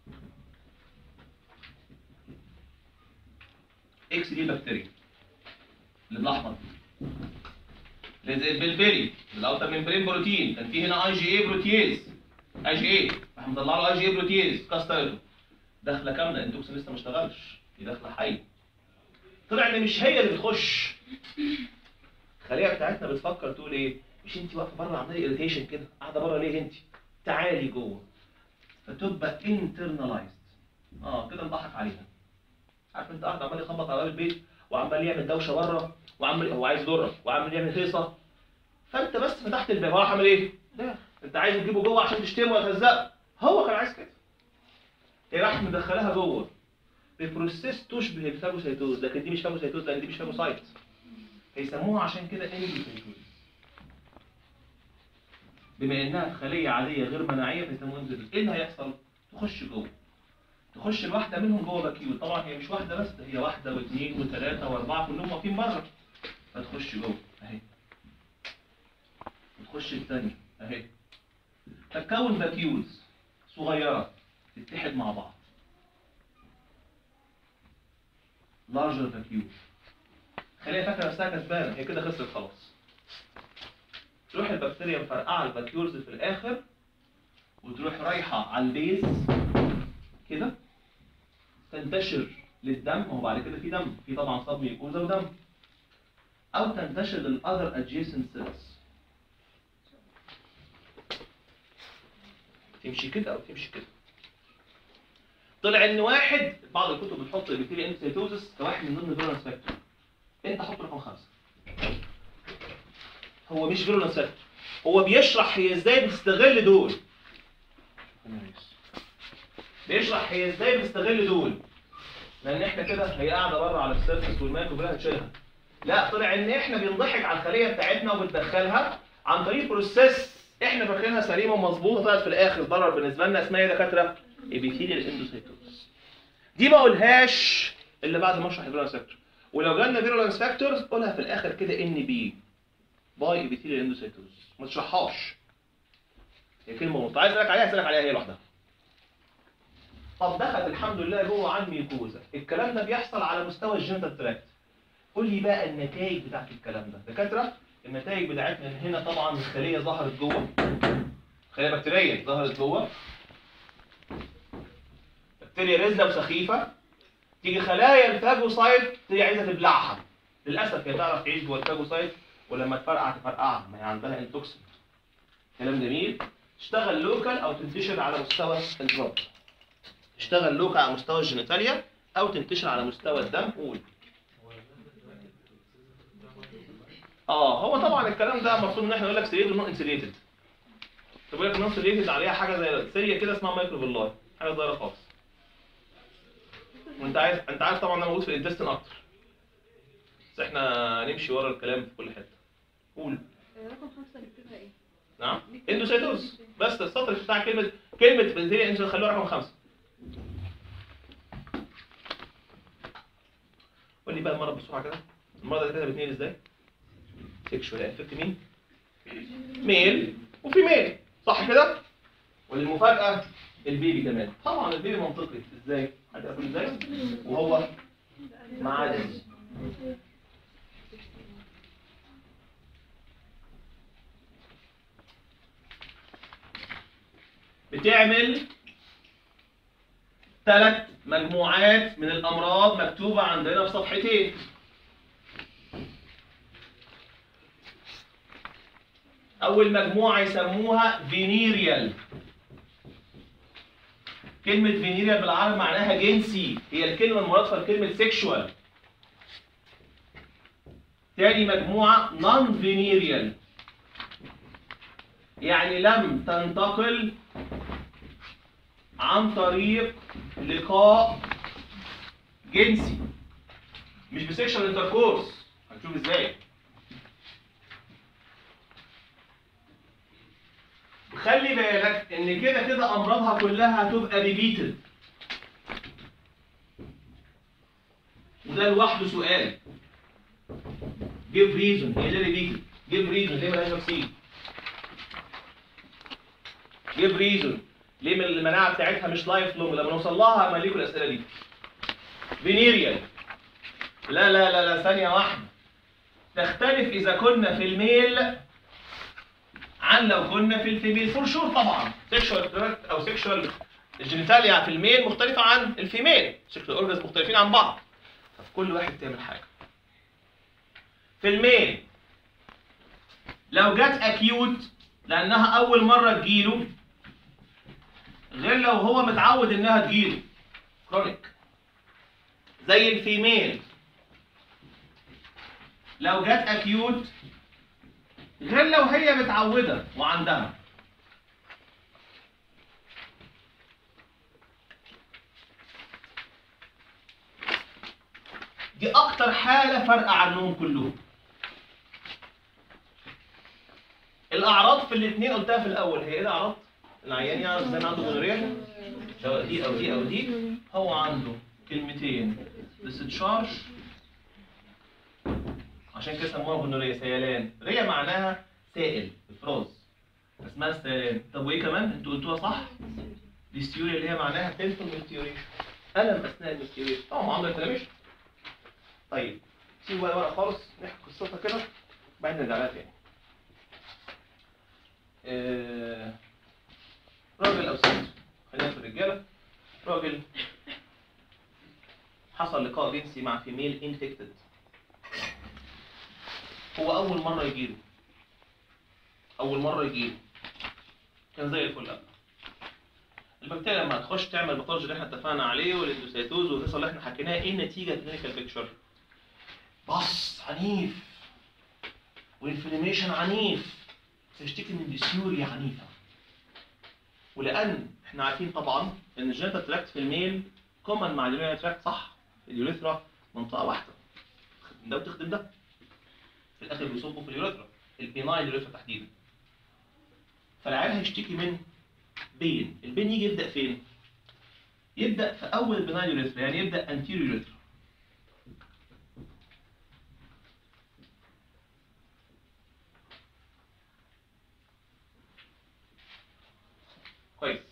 اكس دي بكتيريا اللي بالاحمر دي، لزقت بالبيلي بالاوتر ممبرين بروتين، كان في هنا اي جي اي بروتيز، اي جي اي راح مطلع له اي جي اي بروتيز كاسترته، داخله كامله، اندوكسين لسه ما اشتغلش، دي داخله حيه. طلع ان مش هي اللي بتخش. الخليه بتاعتنا بتفكر تقول ايه؟ مش انت واقفه بره عامله لي اريتيشن كده، قاعده بره ليه انت؟ تعالي جوه. فتبقى انترنالايزد. كده انضحك عليها. عارف انت قاعد عمال يخبط على باب البيت وعمال يعمل دوشه بره وعمال هو عايز يضرك وعمال يعمل هيصه، فانت بس فتحت الباب، هو عامل ايه؟ ده انت عايز تجيبه جوه عشان تشتمه ولا تهزقه، هو كان عايز كده. هي راح مدخلاها جوه ببروسيس تشبه الفاجوسيتوز، لكن دي مش فاجوسيتوز لان دي مش فاجوسايت. هيسموها عشان كده اندوسيتوز. بما انها خليه عاديه غير مناعيه فيسموها اندوسيتوز. ايه اللي هيحصل؟ تخش جوه. تخش الواحده منهم جوه باكيول، طبعا هي مش واحده بس، ده هي واحده واثنين وثلاثه واربعه كلهم واقفين بره. فتخش جوه اهي. وتخش الثانيه اهي. فتكون باكيولز صغيره تتحد مع بعض. لارجر باكيول. خليها فاكره نفسها كسبانه، هي كده خسرت خلاص. تروح البكتيريا مفرقعه الباكيولز في الاخر وتروح رايحه على البيز كده، تنتشر للدم. هو بعد كده في دم، في طبعا صاب ميكوزا ودم، او تنتشر للاذر ادجيسنت سيلز. تمشي كده او تمشي كده. طلع ان واحد، بعض الكتب بتحط البكتيريا اندوسيتوزس كواحد من ضمن الفيرولانس فاكتور. انت حط رقم 5. هو مش فيرولانس فاكتور، هو بيشرح هي ازاي بتستغل دول. بيشرح هي ازاي بتستغل دول. لان احنا كده هي قاعده بره على السيرفس والمايكرو كلها هتشيلها. لا، طلع ان احنا بنضحك على الخليه بتاعتنا وبندخلها عن طريق بروسيس احنا فاكرينها سليمه ومظبوطه، طلعت في الاخر ضرر بالنسبه لنا. اسمها ايه يا دكاتره؟ ابيثيليال اندوسيتوز. دي ما اقولهاش الا بعد ما اشرح الفيرولانس فاكتور. ولو جالنا فيرولانس فاكتورز قولها في الاخر كده ان بي باي ابيثيليال اندوسيتوز، ما تشرحهاش. هي كلمه عايز اسالك عليها، اسالك عليها هي لوحدها. طب دخلت الحمد لله جوه عن ميكوزا. الكلام ده بيحصل على مستوى الجينيتال تراكت. قول لي بقى النتائج بتاعت الكلام ده دكاتره. النتائج بتاعتنا ان هنا طبعا الخليه ظهرت جوه، خليه بكتيريه ظهرت جوه، بكتيريا رزله وسخيفه، تيجي خلايا الفاجوسايت تيجي عايزه تبلعها. للاسف هي تعرف تعيش جوه الفاجوسايت، ولما تفرقع تفرقعها، ما هي عندها انتوكسين. كلام جميل. تشتغل لوكال او تنتشر على مستوى البلد. تشتغل لوكال على مستوى الجينيتاليا او تنتشر على مستوى الدم. قول. هو طبعا الكلام ده المفروض ان احنا نقول لك سيريد ونون انسليتد. طب يقول لك النون انسليتد عليها حاجه زي سيريا كده اسمها مايكروفيلاي، حاجه صغيره خالص. وانت عارف طبعا ده موجود في الانتستين اكتر. بس احنا نمشي ورا الكلام في كل حته. قول. رقم 5 نكتبها ايه؟ نعم؟ اندوسيتوز. بس السطر بتاع كلمه بكتيريا انتوا خلوها رقم 5. قول لي بقى المرض بسرعه كده. المرض ده كده بيتنقل ازاي؟ سيكشوال افكت مين؟ ميل وفي ميل، صح كده؟ والمفاجاه البيبي كمان. طبعا البيبي منطقي ازاي؟ هتعرفوا ازاي؟ وهو معدن. بتعمل 3 مجموعات من الامراض مكتوبه عندنا في صفحتين. اول مجموعه يسموها فينيريال. كلمه فينيريال بالعربي معناها جنسي، هي الكلمه المرادفه لكلمه سيكشوال. تاني مجموعه نون فينيريال، يعني لم تنتقل عن طريق لقاء جنسي، مش بسيكشوال انتركورس. هنشوف ازاي. خلي بالك ان كده امراضها كلها هتبقى ريبيتد، وده لوحده سؤال. جيب ريزون هي ليه ريبيتد؟ جيب ريزون ليه مالهاش تفسير؟ جيب ريزون ليه من المناعه بتاعتها مش لايف لونج؟ لما نوصل لها هما ليكوا الاسئله دي. فينيريال لا لا لا لا ثانيه واحده، تختلف اذا كنا في الميل عن لو كنا في الفيميل. فور شور طبعا سيكشوال تراكت او سيكشوال الجينيتاليا في الميل مختلفه عن الفيميل، سيكشوال اورجنز مختلفين عن بعض، فكل واحد تعمل حاجه. في الميل لو جت اكيوت لانها اول مره تجيله، غير لو هو متعود انها تجيله كرونيك. زي الفيميل لو جت اكيوت غير لو هي متعوده وعندها. دي اكتر حاله فارقه عنهم كلهم. الاعراض في الاثنين قلتها في الاول. هي ايه الاعراض؟ العيان يعرف ازاي عنده جونوريا، سواء دي او دي او دي. هو عنده كلمتين ديسشارج، عشان كده سموها جونوريا، سيلان. ريا معناها سائل، افراز، اسمها السيلان. طب وايه كمان؟ انتوا قلتوها صح. ديستيوريا اللي هي معناها بينفول ميستيوريشن، الم اثناء الميستيوريشن، طبعا معامله انفلاميشن. طيب سيبوا بقى ورقه خالص نحكي قصتها كده بعدين نرجع لها تاني. راجل او ست، خلينا في الرجاله. راجل حصل لقاء جنسي مع فيميل انفكتد، هو اول مره يجيله، كان زي الفل قبل. البكتيريا لما هتخش تعمل الباثولوجي اللي احنا اتفقنا عليه والاندوسيتوز والقصه اللي احنا حكيناها، ايه النتيجه كلينيكال بيكتشر؟ بص عنيف وانفلاميشن عنيف، تشتكي من ديسيوريا عنيفه. ولان احنا عارفين طبعا ان الجينيتال تراكت في الميل كومن مع اليورينال تراكت، صح؟ اليوريثرا منطقه واحده، تخدم ده وتخدم ده، في الاخر بيصبوا في اليوريثرا، البينايل يوريثرا تحديدا. فالعيال هيشتكي من بين. البين يجي يبدا فين؟ يبدا في اول البينايل يوريثرا، يعني يبدا انتيريور يوريثرا. كويس.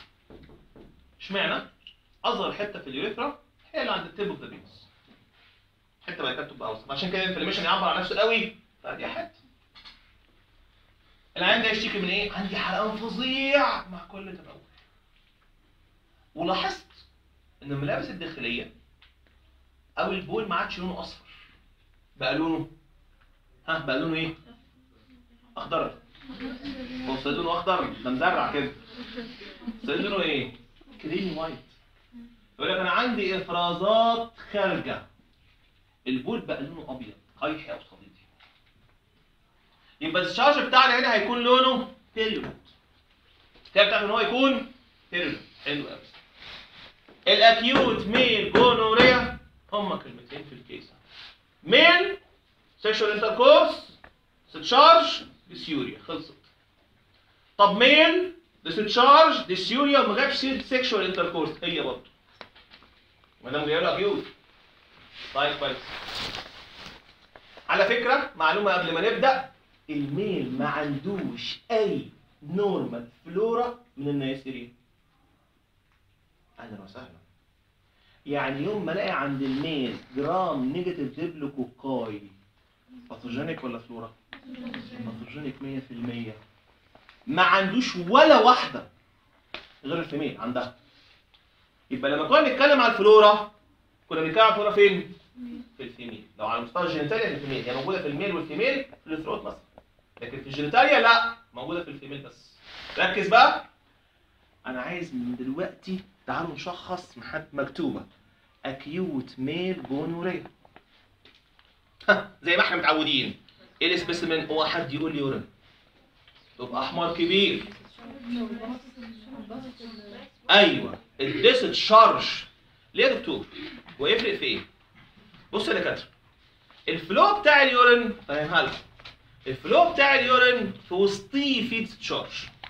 اشمعنى؟ اصغر حته في اليوريثرا هي اللي عند التيب اوف ذا بينس. حته بعد كده تبقى اوسط، عشان كده الانفلاميشن يعبر عن نفسه قوي فدي حته. العيان ده يشتكي من ايه؟ عندي حرقان فظيع مع كل تبول. ولاحظت ان الملابس الداخليه او البول ما عادش لونه اصفر، بقى لونه بقى لونه ايه؟ اخضر. بص لونه اخضر، ده مزرع كده. بص لونه ايه؟ كريمي وايت. يقول لك انا عندي افرازات خارجه. البول بقى لونه ابيض قيحي او صديدي. يبقى الشارج بتاعنا هنا هيكون لونه بيريود. كده بتاعنا ان هو يكون بيريود. حلو قوي. الاكيوت ميل جونوريا هما كلمتين في الكيس. ميل سيكشوال انتركورس ستشارج ديسيوريا، خلصت. طب ميل ديستشارج ديسيوريا وما جابش سيره سيكشوال انتركورس، هي برضه ما دام جاي له اكيوت. طيب كويس. على فكره معلومه قبل ما نبدا، الميل ما عندوش اي نورمال فلورا من النياسيريا. اهلا وسهلا. يعني يوم ما الاقي عند الميل جرام نيجاتيف ديبلوكوكاي، باثوجينيك ولا فلورا؟ باثوجينيك 100%. ما عندوش ولا واحده غير الفيميل عندها. يبقى لما كنا بنتكلم على الفلورا كنا بنتكلم على الفلورا فين؟ في الفيميل. لو على مستوى الجينيتاليا في الفيميل، هي موجوده في الميل والفيميل في الثروت مثلا. لكن في الجينيتاليا لا، موجوده في الفيميل بس. ركز بقى. انا عايز من دلوقتي تعالوا نشخص مكتوبه اكيوت ميل جونوريا. زي ما احنا متعودين. ايه السبيسيمن؟ هو حد يقول لي يورين تبقى احمر كبير. ايوه الديسشارج. ليه يا دكتور؟ هو يفرق في ايه؟ بص يا دكاتره، الفلو بتاع اليورين فاهمها لكم. الفلو بتاع اليورين في وسطيه في ديسشارج.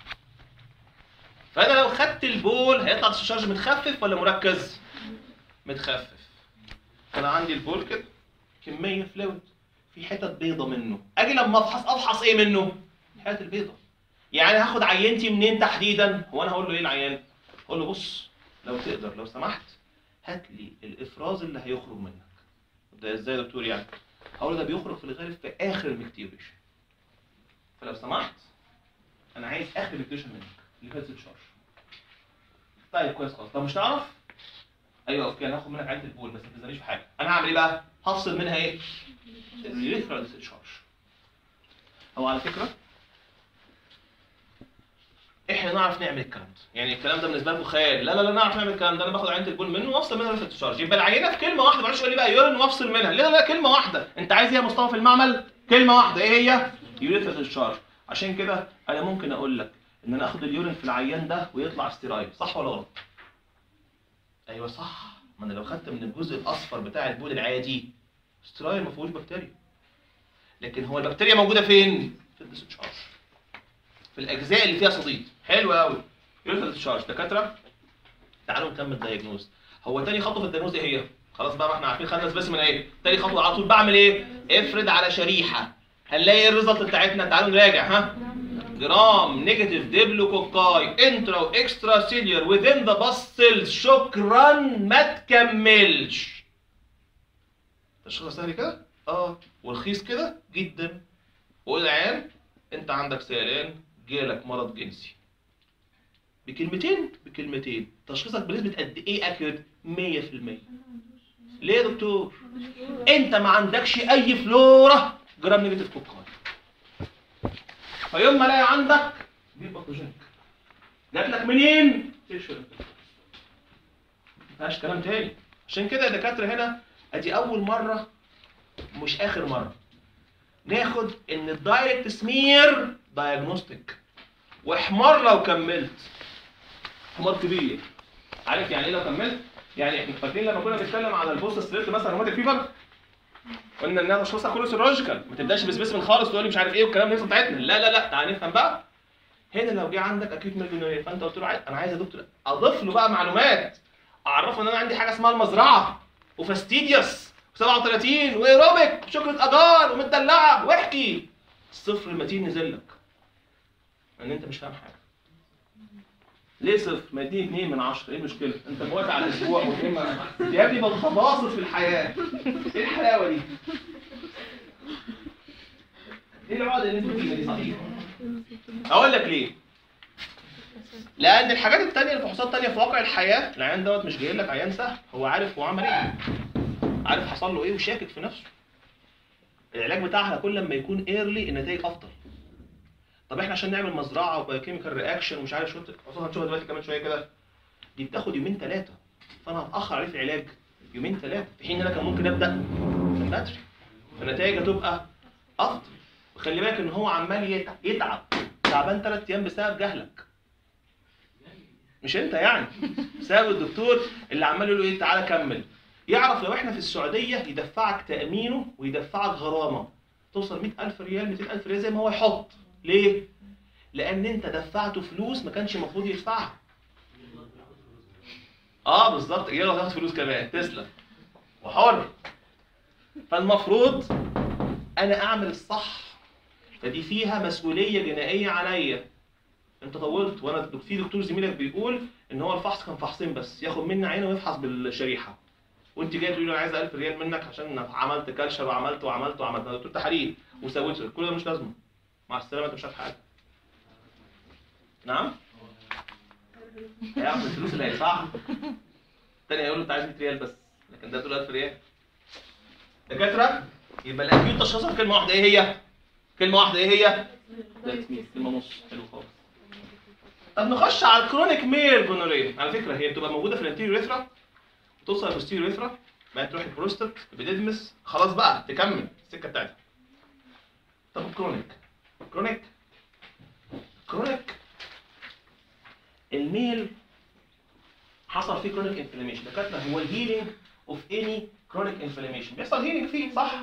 فانا لو خدت البول هيطلع ديسشارج متخفف ولا مركز؟ متخفف. انا عندي البول كده كميه فلويد، في حتت بيضه منه، اجي لما افحص ايه منه؟ الحتت البيضه. يعني هاخد عينتي منين تحديدا؟ هو انا هقول له ايه العيان؟ هقول له بص لو تقدر لو سمحت هات لي الافراز اللي هيخرج منك. ده ازاي يا دكتور يعني؟ هقول له ده بيخرج في الغالب في اخر المكتيوريشن. فلو سمحت انا عايز اخر المكتيوريشن منك اللي فات الشارج. طيب كويس خالص. طب مش تعرف؟ ايوه اوكي انا هاخد منك عينه البول بس ما تنزليش في حاجه. انا هعمل ايه بقى؟ هفصل منها ايه؟ الريفرال ديسشارج. هو على فكره احنا نعرف نعمل الكلام ده، يعني الكلام ده بالنسبه لكم خيال. لا نعرف نعمل الكلام ده. انا باخد عينه البول منه وافصل منها ريفرال ديسشارج. يبقى العينه في كلمه واحده. معلش يقول لي بقى يورين وافصل منها. لا كلمه واحده. انت عايز ايه يا مصطفى في المعمل؟ كلمه واحده. ايه هي؟ يوريثرال ديسشارج. عشان كده انا ممكن اقول لك ان انا اخد اليورين في العيان ده ويطلع ستيرايل، صح ولا غلط؟ ايوه صح. ما انا لو خدت من الجزء الاصفر بتاع البول العادي ستيرايل ما فيهوش بكتيريا. لكن هو البكتيريا موجوده فين؟ في الديسشارج، في الاجزاء اللي فيها صديد. حلو قوي. يوريثرال ديسشارج. دكاتره تعالوا نكمل دايجنوز. هو تاني خطوه في الدايجنوز ايه هي؟ خلاص بقى ما احنا عارفين خدنا سبيسمن ايه؟ تاني خطوه على طول بعمل ايه؟ افرد على شريحه. هنلاقي ايه الريزلت بتاعتنا؟ تعالوا نراجع. جرام نيجاتيف ديبلوكوكاي انترا واكسترا سيلير وذين ذا باس سيلز. شكرا ما تكملش. تشخيص سهل كده؟ ورخيص كده جدا. وقول العيان انت عندك سيلان جالك مرض جنسي. بكلمتين تشخيصك بنسبه قد ايه اكيوريت؟ 100%. ليه يا دكتور؟ انت ما عندكش اي فلورا جرام نيجاتيف كوكاي. فيوم ما الاقي عندك دي باثوجينيك جات لك منين؟ سيكشوال. ما فيهاش كلام تاني. عشان كده يا دكاتره هنا ادي اول مره مش اخر مره ناخد ان الدايركت سمير دايجنوستيك. وحمار لو كملت. حمار كبير. عارف يعني ايه لو كملت؟ يعني احنا فاكرين لما كنا بنتكلم على البوست ستريت مثلا روماتيك فيفر قلنا انها تشخيصها كله سيرولوجيكال، ما تبداش بسبيسمن خالص تقول لي مش عارف ايه والكلام ده بتاعتنا. لا تعال نفهم بقى. هنا لو جه عندك اكيوت ميل فانت قلت له انا عايز يا دكتور اضيف له بقى معلومات، اعرفه ان انا عندي حاجه اسمها المزرعه وفاستيديوس و37 وايروبيك وشوكولاته اجار ومدلعه واحكي. الصفر المتين نزل لك ان انت مش فاهم حاجه. ليه صفر؟ ما يديني 2 من 10، ايه المشكله؟ انت موافق على الاسبوع يا ابني بتباسط في الحياه. ايه الحلاوه دي؟ ايه العقده اللي انتوا فيها دي صحيح؟ اقول لك ليه؟ لان الحاجات التانية الفحوصات التانية في واقع الحياه العيان دوت مش جاي لك عيان سهل، هو عارف هو عمل ايه، عارف حصل له ايه وشاكك في نفسه. العلاج بتاعها كل ما يكون ايرلي النتائج افضل. طب احنا عشان نعمل مزرعه وبايوكيميكال رياكشن ومش عارف شو خصوصا هنشوفها دلوقتي كمان شويه كده، دي بتاخد يومين ثلاثه، فانا هتاخر عليه في العلاج يومين ثلاثه، في حين انا كان ممكن ابدا من بدري فالنتائج هتبقى افضل. وخلي بالك ان هو عمال يتعب تعبان 3 ايام بسبب جهلك، مش انت يعني، بسبب الدكتور اللي عمال يقول له ايه تعالى كمل. يعرف لو احنا في السعوديه يدفعك تامينه ويدفعك غرامه توصل 100,000 ريال 200,000 ريال زي ما هو يحط. ليه؟ لان انت دفعته فلوس ما كانش المفروض يدفعها. بالظبط، يلا تاخد فلوس كمان تسلم وحر. فالمفروض انا اعمل الصح، فدي فيها مسؤوليه جنائيه عليا. انت طولت، وانا في دكتور زميلك بيقول ان هو الفحص كان فحصين بس، ياخد مني عينه ويفحص بالشريحه، وانت جاي تقول له انا عايز 1000 ريال منك عشان عملت كالشر وعملت وعملت وعملت دكتور تحاليل وسويت كل ده مش لازمه. مع السلامه انت مش عارف حاجه. نعم؟ هياخد الفلوس اللي هيدفعها. الثاني هيقول له انت عايز 100 ريال بس، لكن ده تقول 1000 ريال. دكاتره يبقى الاكيوت تشخيصها بكلمه واحده، ايه هي؟ كلمه واحده، ايه هي؟ كلمه ونص، حلو خالص. طب نخش على الكرونيك ميل جونوريا. على فكره هي بتبقى موجوده في الانتيريور ريثرا، توصل للبوستيريور ريثرا، بعدين تروح البروستات، البيديدمس، خلاص بقى تكمل السكه بتاعتها. طب الكرونيك الميل حصل فيه كرونيك انفلاميشن. دكاتره هو الهيلينج اوف اني كرونيك انفلاميشن بيحصل هيلينج فيه صح؟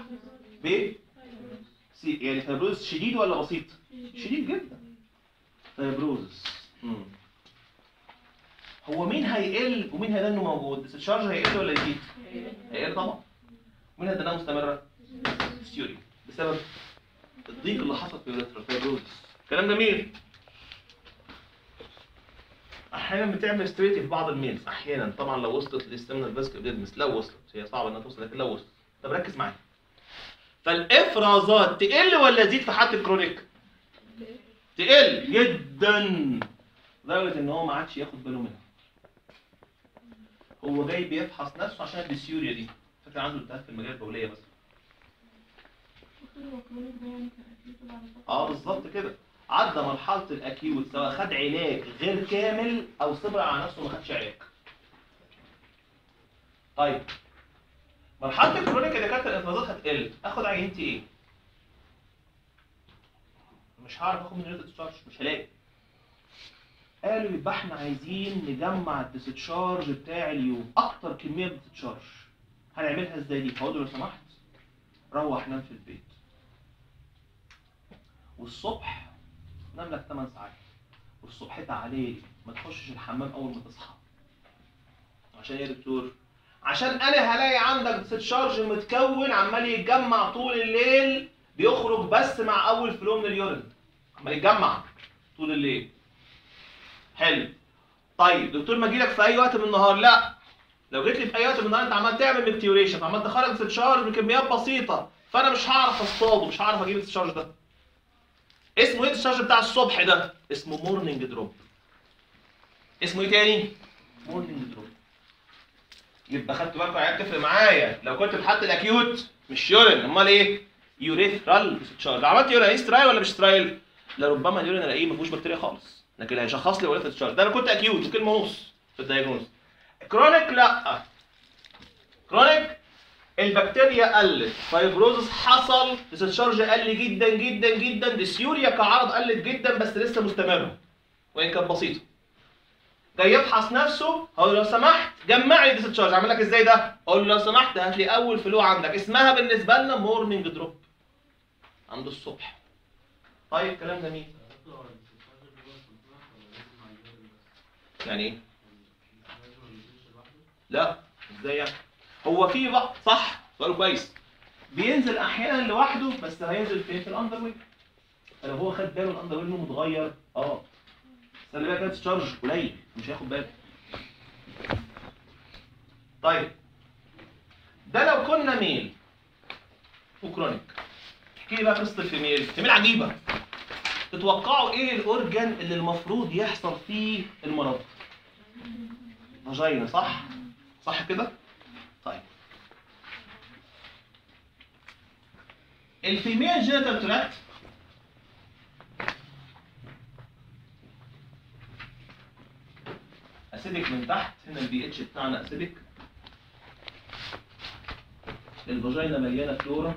يعني فايبروز شديد ولا بسيط؟ شديد جدا. فايبروز هو مين هيقل ومين هيدنه موجود؟ الديسشارج هيقل ولا يزيد؟ هيقل طبعا. مين هيدنها مستمره؟ ستيوري، بسبب الضيق اللي حصل في الفايبروز. كلام جميل. احيانا بتعمل ستريت في بعض الميلز، احيانا طبعا لو وصلت للستامينال فاسكولار ديدمس، لو وصلت، هي صعبه انها توصل لكن لو وصلت. طب ركز معايا. فالافرازات تقل ولا تزيد في حاله الكرونيك؟ تقل جدا لدرجه ان هو ما عادش ياخد باله منها. هو جاي بيفحص نفسه عشان الديسيوريا دي، فاكر عنده التهاب في المجال البوليه بس. بالظبط كده. عدى مرحله الاكيوت سواء خد علاج غير كامل او صبر على نفسه ما خدش علاج. طيب مرحله الكرونيك يا دكاتره الافرازات هتقل، اخد عينتي ايه؟ مش هعرف اخد من ريت الديسشارج، مش هلاقي. قالوا يبقى احنا عايزين نجمع الديسشارج بتاع اليوم، اكتر كميه ديسشارج. هنعملها ازاي دي؟ فاقول له لو سمحت روح نام في البيت، والصبح نام لك 8 ساعات، والصبح تعالى ما تخشش الحمام اول ما تصحى. عشان ايه يا دكتور؟ عشان انا هلاقي عندك ديسشارج متكون عمال يتجمع طول الليل، بيخرج بس مع اول فلو من اليورين، عمال يتجمع طول الليل. حلو. طيب دكتور ما اجيلك في اي وقت من النهار؟ لا، لو جيت لي في اي وقت من النهار انت عمال تعمل ميكتيوريشن، عمال تخرج ديسشارج بكميات بسيطه، فانا مش هعرف اصطاده، مش هعرف اجيب الديسشارج ده. اسمه ايه الديسشارج بتاع الصبح ده؟ اسمه مورنينج دروب. اسمه ايه تاني؟ مورنينج دروب. يبقى خدتوا بالكم يا تفرق معايا لو كنت في حاله الاكيوت مش يورين، امال ايه؟ يوريثرال ديسشارج. عملت يورين سترايل ولا مش سترايل؟ لربما اليورين الاقيه ما فيهوش بكتيريا خالص، لكن اللي هيشخص لي وريثرال ديسشارج ده انا كنت اكيوت كلمه ونص في الدايجنوز. كرونيك لا، كرونيك البكتيريا قلت، فايبروزس حصل، ديسشارج قل جدا جدا جدا، ديسيوريا كعرض قلت جدا بس لسه مستمره وان كانت بسيطه. جاي يفحص نفسه، هقول له لو سمحت جمع لي ديسشارج. اعمل لك ازاي ده؟ اقول له لو سمحت هات لي اول فلو عندك، اسمها بالنسبه لنا مورنينج دروب عند الصبح. طيب كلام جميل. يعني ايه؟ لا ازاي يعني؟ هو في بقى صح سؤال كويس، بينزل احيانا لوحده بس هينزل فين؟ في الاندر ويل. فلو هو خد باله الاندر ويل انه متغير خلي بالك ده تشارج قليل مش هياخد باله. طيب ده لو كنا ميل وكرونيك. احكي لي بقى قصه الفيميل. الفيميل عجيبه. تتوقعوا ايه الاورجان اللي المفروض يحصل فيه المرض؟ فاجينا صح؟ صح كده؟ طيب الفيميل جينيتال تراكت اسيدك من تحت، هنا البي اتش بتاعنا اسيدك. الفاجينا مليانه فلورا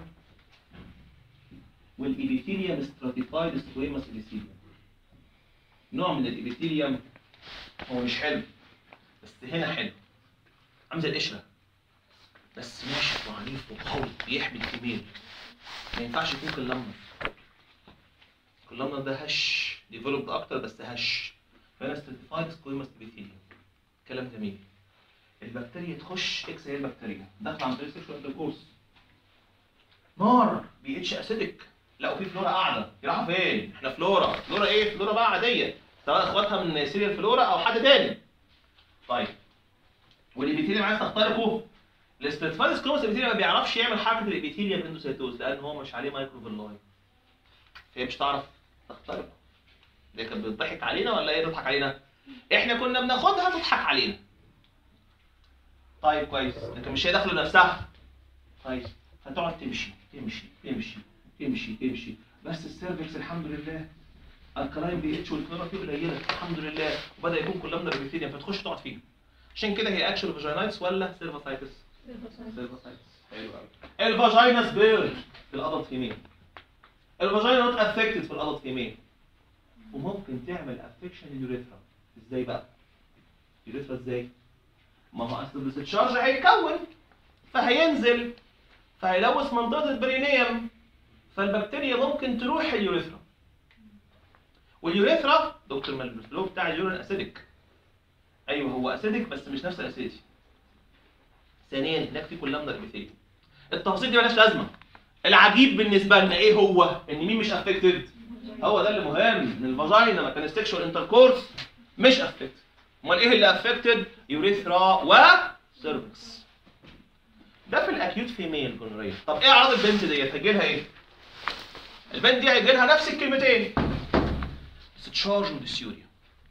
والإبيثيليوم ستراتيفايد سكويموس إبيثيليوم. نوع من الإبيثيليوم هو مش حلو بس هنا حلو، عامل زي القشرة بس ناشف وعنيف وقوي بيحمي الفيميل. ما ينفعش يكون كلامنا. كلامنا ده هش ديفلوبد أكتر بس هش. فهنا ستراتيفايد سكويموس إبيثيليوم. كلام جميل. البكتيريا تخش اكس هي البكتيريا داخله عن طريق سيكشوال انتركورس. نار بي اتش اسيدك. لقوا في فلورا قاعده، يروحوا فين؟ احنا فلورا، فلورا ايه؟ فلورا بقى عاديه، سواء اخواتها من سيريال فلورا او حد تاني. طيب والابيثيليوم عايز تخترقه. الاستراتيفايد سكويموس ابيثيليوم ما بيعرفش يعمل حركه الابيثيليوم اندوسيتوز لان هو مش عليه مايكروفيلاي. فهي مش تعرف تخترقه. دي كانت بتضحك علينا ولا ايه تضحك علينا؟ احنا كنا بناخدها تضحك علينا. طيب كويس، لكن مش هي داخله نفسها. طيب هتقعد تمشي تمشي تمشي تمشي تمشي، بس السيرفكس الحمد لله الكلاين بي اتش والكلورا فيه قليله الحمد لله، وبدا يكون كولامنر ابيثيليوم فتخش تقعد فيه. عشان كده هي اكشن فاجينايتس ولا سيرفاسايتس؟ سيرفاسايتس. حلو قوي. الفاجينا سبير في الادلت فيميل. الفاجينا نوت افكتد في الادلت فيميل. وممكن تعمل افكشن اليوريثرا. ازاي بقى؟ اليوريثرا ازاي؟ ما هو اصل الديسشارج هيتكون فهينزل فهيلوث منطقه البرينيوم، فالبكتيريا ممكن تروح اليوريثرا. واليوريثرا دكتور الفلو بتاع اليورين اسيدك. ايوه هو اسيدك بس مش نفس الاسيدي. ثانيا هناك في كولامنر ابيثيليوم. التفاصيل دي مالهاش لازمه. العجيب بالنسبه لنا ايه هو؟ ان مين مش افكتد؟ هو ده اللي مهم. ان الفاجينا ما كان سيكشوال انتركورس مش افكتد. امال ايه اللي افكتد؟ يوريثرا وسيرفكس. ده في الاكيوت فيميل جونوريا. طب ايه اعراض البنت ديت؟ هيجي لها ايه؟ البنت دي هيجي لها نفس الكلمتين. استشارج وديسيوريا.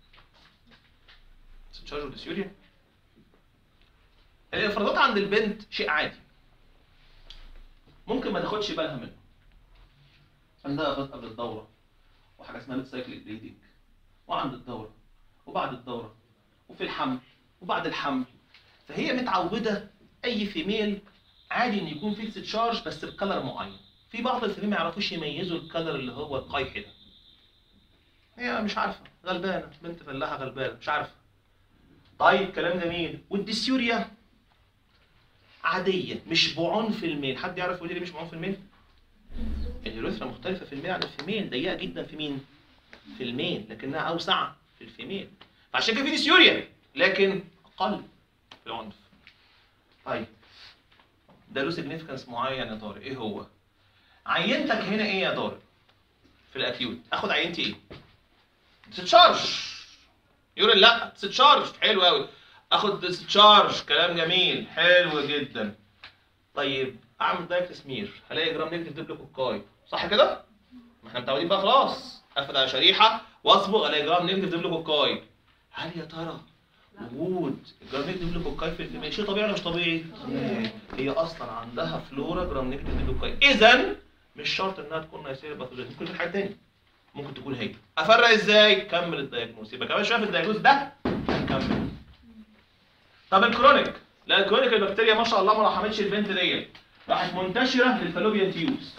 استشارج وديسيوريا. الافرازات عند البنت شيء عادي. ممكن ما تاخدش بالها منه. عندها افراز قبل الدوره وحاجه اسمها ميد سايكليك بليدنج، وعند الدوره وبعد الدوره وفي الحمل وبعد الحمل. فهي متعوده اي فيميل عادي ان يكون في استشارج بس بكلر معين. في بعض الفيميل ما يعرفوش يميزوا الكلر اللي هو القيحي ده. هي مش عارفه، غلبانه، بنت فلاحه غلبانه مش عارفه. طيب كلام جميل. والديسيوريا عاديه مش بعنف الميل. حد يعرف يقول لي مش بعنف الميل؟ اليوريثرا مختلفه في الميل عن الفيميل، ضيقه جدا في مين؟ في الميل، لكنها اوسع في الفيميل. فعشان كده في ديسيوريا لكن اقل في العنف. طيب ده له سيجنيفيكانس معين يا طارق. ايه هو؟ عينتك هنا ايه يا طارق؟ في الاكيوت اخد عينتي ايه؟ ديسشارج. يورين لا ديسشارج. حلو قوي. اخد ديسشارج. كلام جميل حلو جدا. طيب اعمل دايركت سمير هلاقي جرام نيجاتيف ديبلوكوكاي صح كده؟ ما احنا متعودين بقى خلاص. افرد على شريحه واصبغ الاقي جرام نيجاتيف ديبلوكوكاي. هل يا ترى وجود جرام نيجاتيف ديبلوكوكاي في الفيميل شيء طبيعي ولا مش طبيعي؟ هي اصلا عندها فلورا جرام نيجاتيف ديبلوكوكاي. اذا مش شرط انها تكون نيسيريا باثوجين، ممكن تكون حاجه ثانيه. ممكن تكون هي. افرق ازاي؟ كمل الدايجنوز. يبقى كمان شويه في الدايجنوز ده هنكمل. طب الكرونيك؟ لا الكرونيك البكتيريا ما شاء الله ما رحمتش البنت ديت. راحت منتشره في الفالوبيان تيوبس.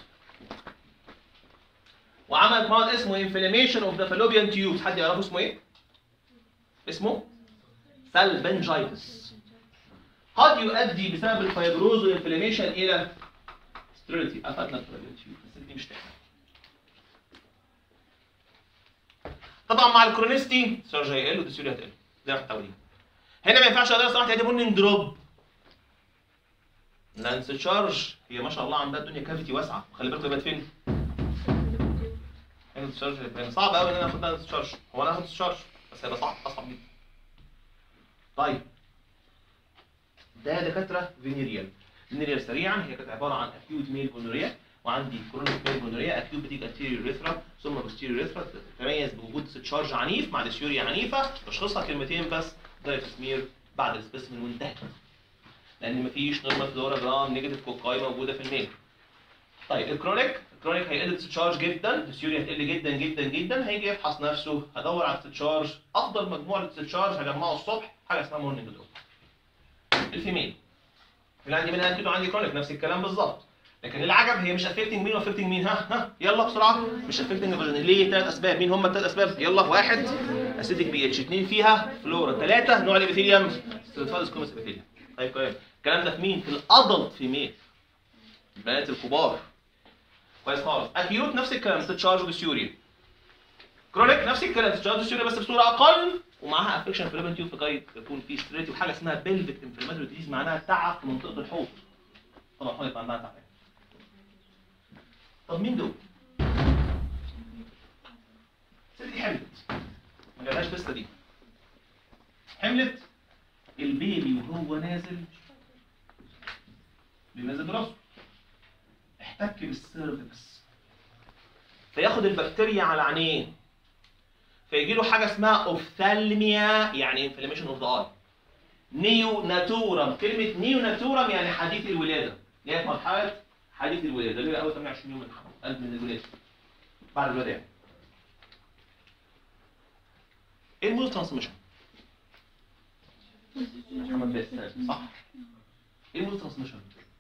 وعملت مرض اسمه انفلاميشن اوف ذا فالوبيان تيوبس. حد يعرفه اسمه ايه؟ اسمه سالبنجايتس. قد يؤدي بسبب الفايبروز والانفلاميشن الى ستيريليتي. قفلنا الفالوبيان تيوبس بس دي مش تحمل. طبعا مع الكرونيستي سيرج هيقل وديسيوريا هتقل زي ما احنا متعودين. هنا ما ينفعش اقدر صراحه تعدي مورنينج دروب. لانس تشارج هي ما شاء الله عندها الدنيا كافيتي واسعه. خلي بالك تبقى فين؟ هنا تشارج صعب قوي ان انا اخد لانس تشارج. هو انا اخد تشارج بس هيبقى صعب، اصعب جدا. طيب ده دكاتره فينيريال. فينيريال سريعا هي كانت عباره عن اكيوت ميل جونوريا، وعندي كرونيك ميل جونوريا. اكيوت بتيجي انتيريور ريثرا ثم بوستيريور ريثرا، تتميز بوجود ستشارج عنيف مع ديسيوريا عنيفه. تشخيصها كلمتين بس، دايركت سمير بعد السبيسمن وانتهت، لان مفيش نورمال فلورا جرام نيجاتيف كوكاي موجوده في الميل. طيب الكرونيك هيقل ستشارج جدا، ديسيوريا هتقل جدا جدا جدا. هيجي يفحص نفسه، هدور على ستشارج. افضل مجموعه ستشارج هجمعه الصبح حاجه اسمها مورنينج دروب. الفيميل اللي عندي منها انتيدو عندي كرونيك نفس الكلام بالظبط، لكن العجب هي مش افكتنج مين وافكتنج مين. ها يلا بسرعه. مش افكتنج ليه؟ 3 اسباب. مين هم ال3 اسباب؟ يلا. 1 اسيدك بي اتش، 2 فيها فلورا، 3 نوع الابيثيليوم ستراتيفايد سكومس ابيثيليوم. طيب كويس. الكلام ده في مين؟ في الادلت فيميل، البنات الكبار. كويس خالص. اكيوت نفس الكلام، ستشارج وديسيوريا. كرونيك نفس الكلام، ستشارج وديسيوريا بس بصوره اقل، ومعاها افكشن في الليبن تيوب في جايد يكون في ستريت، وحاجه اسمها بلفيك انفلاماتوري ديزيز معناها تعب في منطقه الحوض. طبعا الحوض عندها تعب. طب مين دول؟ الست دي حملت، ما جالهاش لسه دي. حملت البيبي وهو نازل بينزل براسه، احتك بالسيرفكس فياخد البكتيريا على عينين، فيجي له حاجه اسمها اوفثالميا، يعني انفلاميشن اوف ذا اي. نيو ناتورم، كلمه نيو ناتورم يعني حديث الولاده، اللي هي في مرحله حديث الولاده اللي هي اول 28 يوم من الحمل، من الولاده، بعد الولاده يعني. ايه المود ترانسميشن؟ محمد باسل صح؟ ايه المود ترانسميشن؟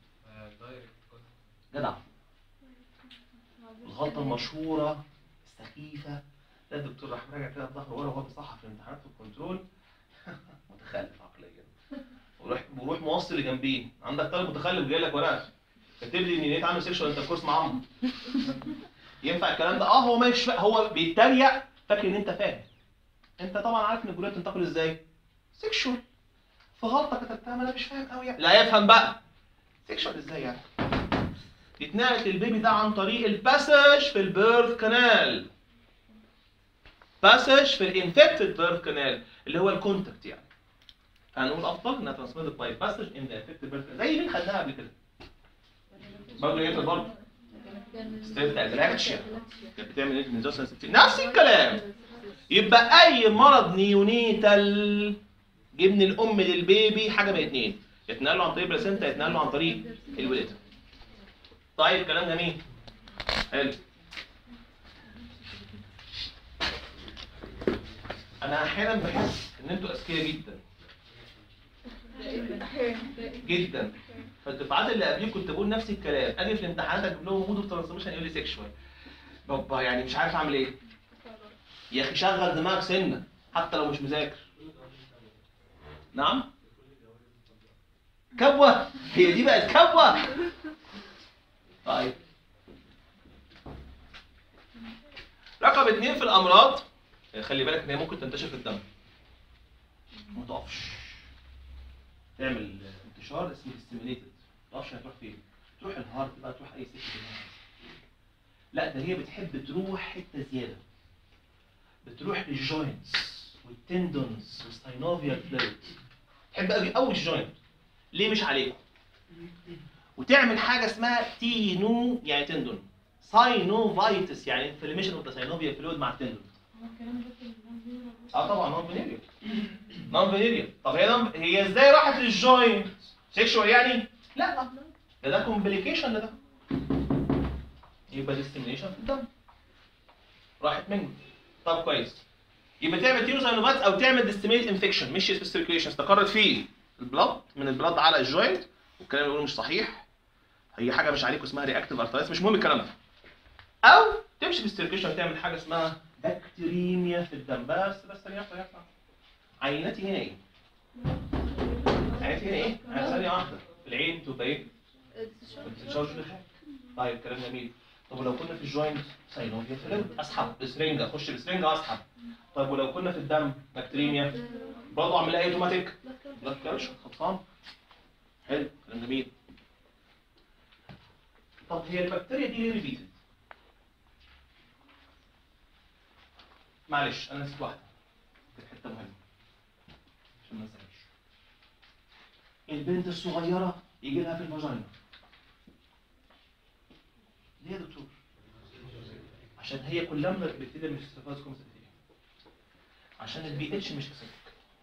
جدع. الغلطه المشهوره السخيفه، ده الدكتور راح راجع كده بظهره ورا وهو بيصحح في الامتحانات في الكنترول متخلف عقليا، وروح موصل اللي جنبيه، عندك طالب متخلف جاي لك ورقه كاتب لي ان نيت عامل سيكشوال انتركورس مع عمه. ينفع الكلام ده؟ هو مش هو بيتريق فاكر ان انت فاهم. انت طبعا عارف ان الجلويه بتنتقل ازاي؟ سيكشوال. فغلطه كتبتها ما انا مش فاهم قوي يعني. لا يفهم بقى. سيكشوال ازاي يعني؟ يتنقل البيبي ده عن طريق الباسج في البيرث كانال. باسج في الانفكتد بيرث كانال اللي هو الكونتاكت يعني. هنقول افضل انها ترانسميتد باي باسج ان ذا انفكتد بيرث كانال. زي مين خدناها قبل كده؟ برضه ايه برضه؟ ستريبت اجلاكشيا كانت بتعمل ايه؟ نفس الكلام. يبقى اي مرض نيونيتال جه من الام للبيبي حاجه من اتنين، يتنقل له عن طريق البلاسينتا، يتنقل له عن طريق الولاده. طيب كلام جميل. حلو. انا احيانا بحس ان انتوا اذكياء جدا جدا. فالدفعات اللي قبليه كنت بقول نفس الكلام، اجي في الامتحانات اجيب لهم مود اوف ترانسميشن يقول لي سيكشوال. بابا يعني مش عارف اعمل ايه. يا اخي شغل دماغك سنه حتى لو مش مذاكر. نعم؟ كبوه؟ هي دي بقت كبوه؟ طيب. رقم 2 في الامراض، خلي بالك ان هي ممكن تنتشر في الدم. ما تقفش. تعمل انتشار اسمه ستيميليتد. ما تقفش هتروح فين؟ تروح الهارت بقى، تروح اي سكه. لا ده هي بتحب تروح حته زياده. بتروح للجوينتس والتندونز والساينوفيال فلويد. تحب قوي الجوينت. ليه مش عليكم؟ وتعمل حاجه اسمها تينو يعني تندون، ساينوفايتس يعني انفلاميشن اوف ذا ساينوفيال فلويد مع التندون. طبعا نون فينيريال. نون فينيريال. طب هي ازاي راحت للجوينت؟ سيكشوال يعني؟ لا ده كومبليكيشن لده. يبقى ديستيمينيشن في الدم راحت منه. طب كويس. يبقى تعمل تيروساينوفايتس او تعمل ديستيميت انفكشن مشيت في السيركيوليشن، استقرت فيه البلاد من البلاد على الجوينت، والكلام اللي بيقوله مش صحيح. هي حاجه مش عليكم اسمها رياكتيف ارثرايتس، مش مهم الكلام ده. او تمشي في السيركيوليشن وتعمل حاجه اسمها بكتيريميا في الدم. بس ثانيه واحده. عيناتي هنا ايه؟ عيناتي هنا ايه؟ ثانيه واحده. العين تبقى ايه؟ بتتشارج بالخارج. طيب كلام جميل. طب ولو كنا في الجوينت ساينوفيال فلويد، اسحب بسرنجه، اخش بسرنجه واسحب. طيب ولو كنا في الدم بكتيريميا، برضه اعمل ايه اوتوماتيك؟ بلاد كالشر خلصان. حلو كلام جميل. طب هي البكتيريا دي ليه ريبيتد؟ معلش انا نسيت واحده. كانت حته مهمه عشان ما ننساهاش. البنت الصغيره يجي لها في الفاجينا. ليه يا دكتور؟ عشان هي كلها من البكتيريا مش سيرفايز كونسنتريشن، عشان البي اتش مش اسيدك،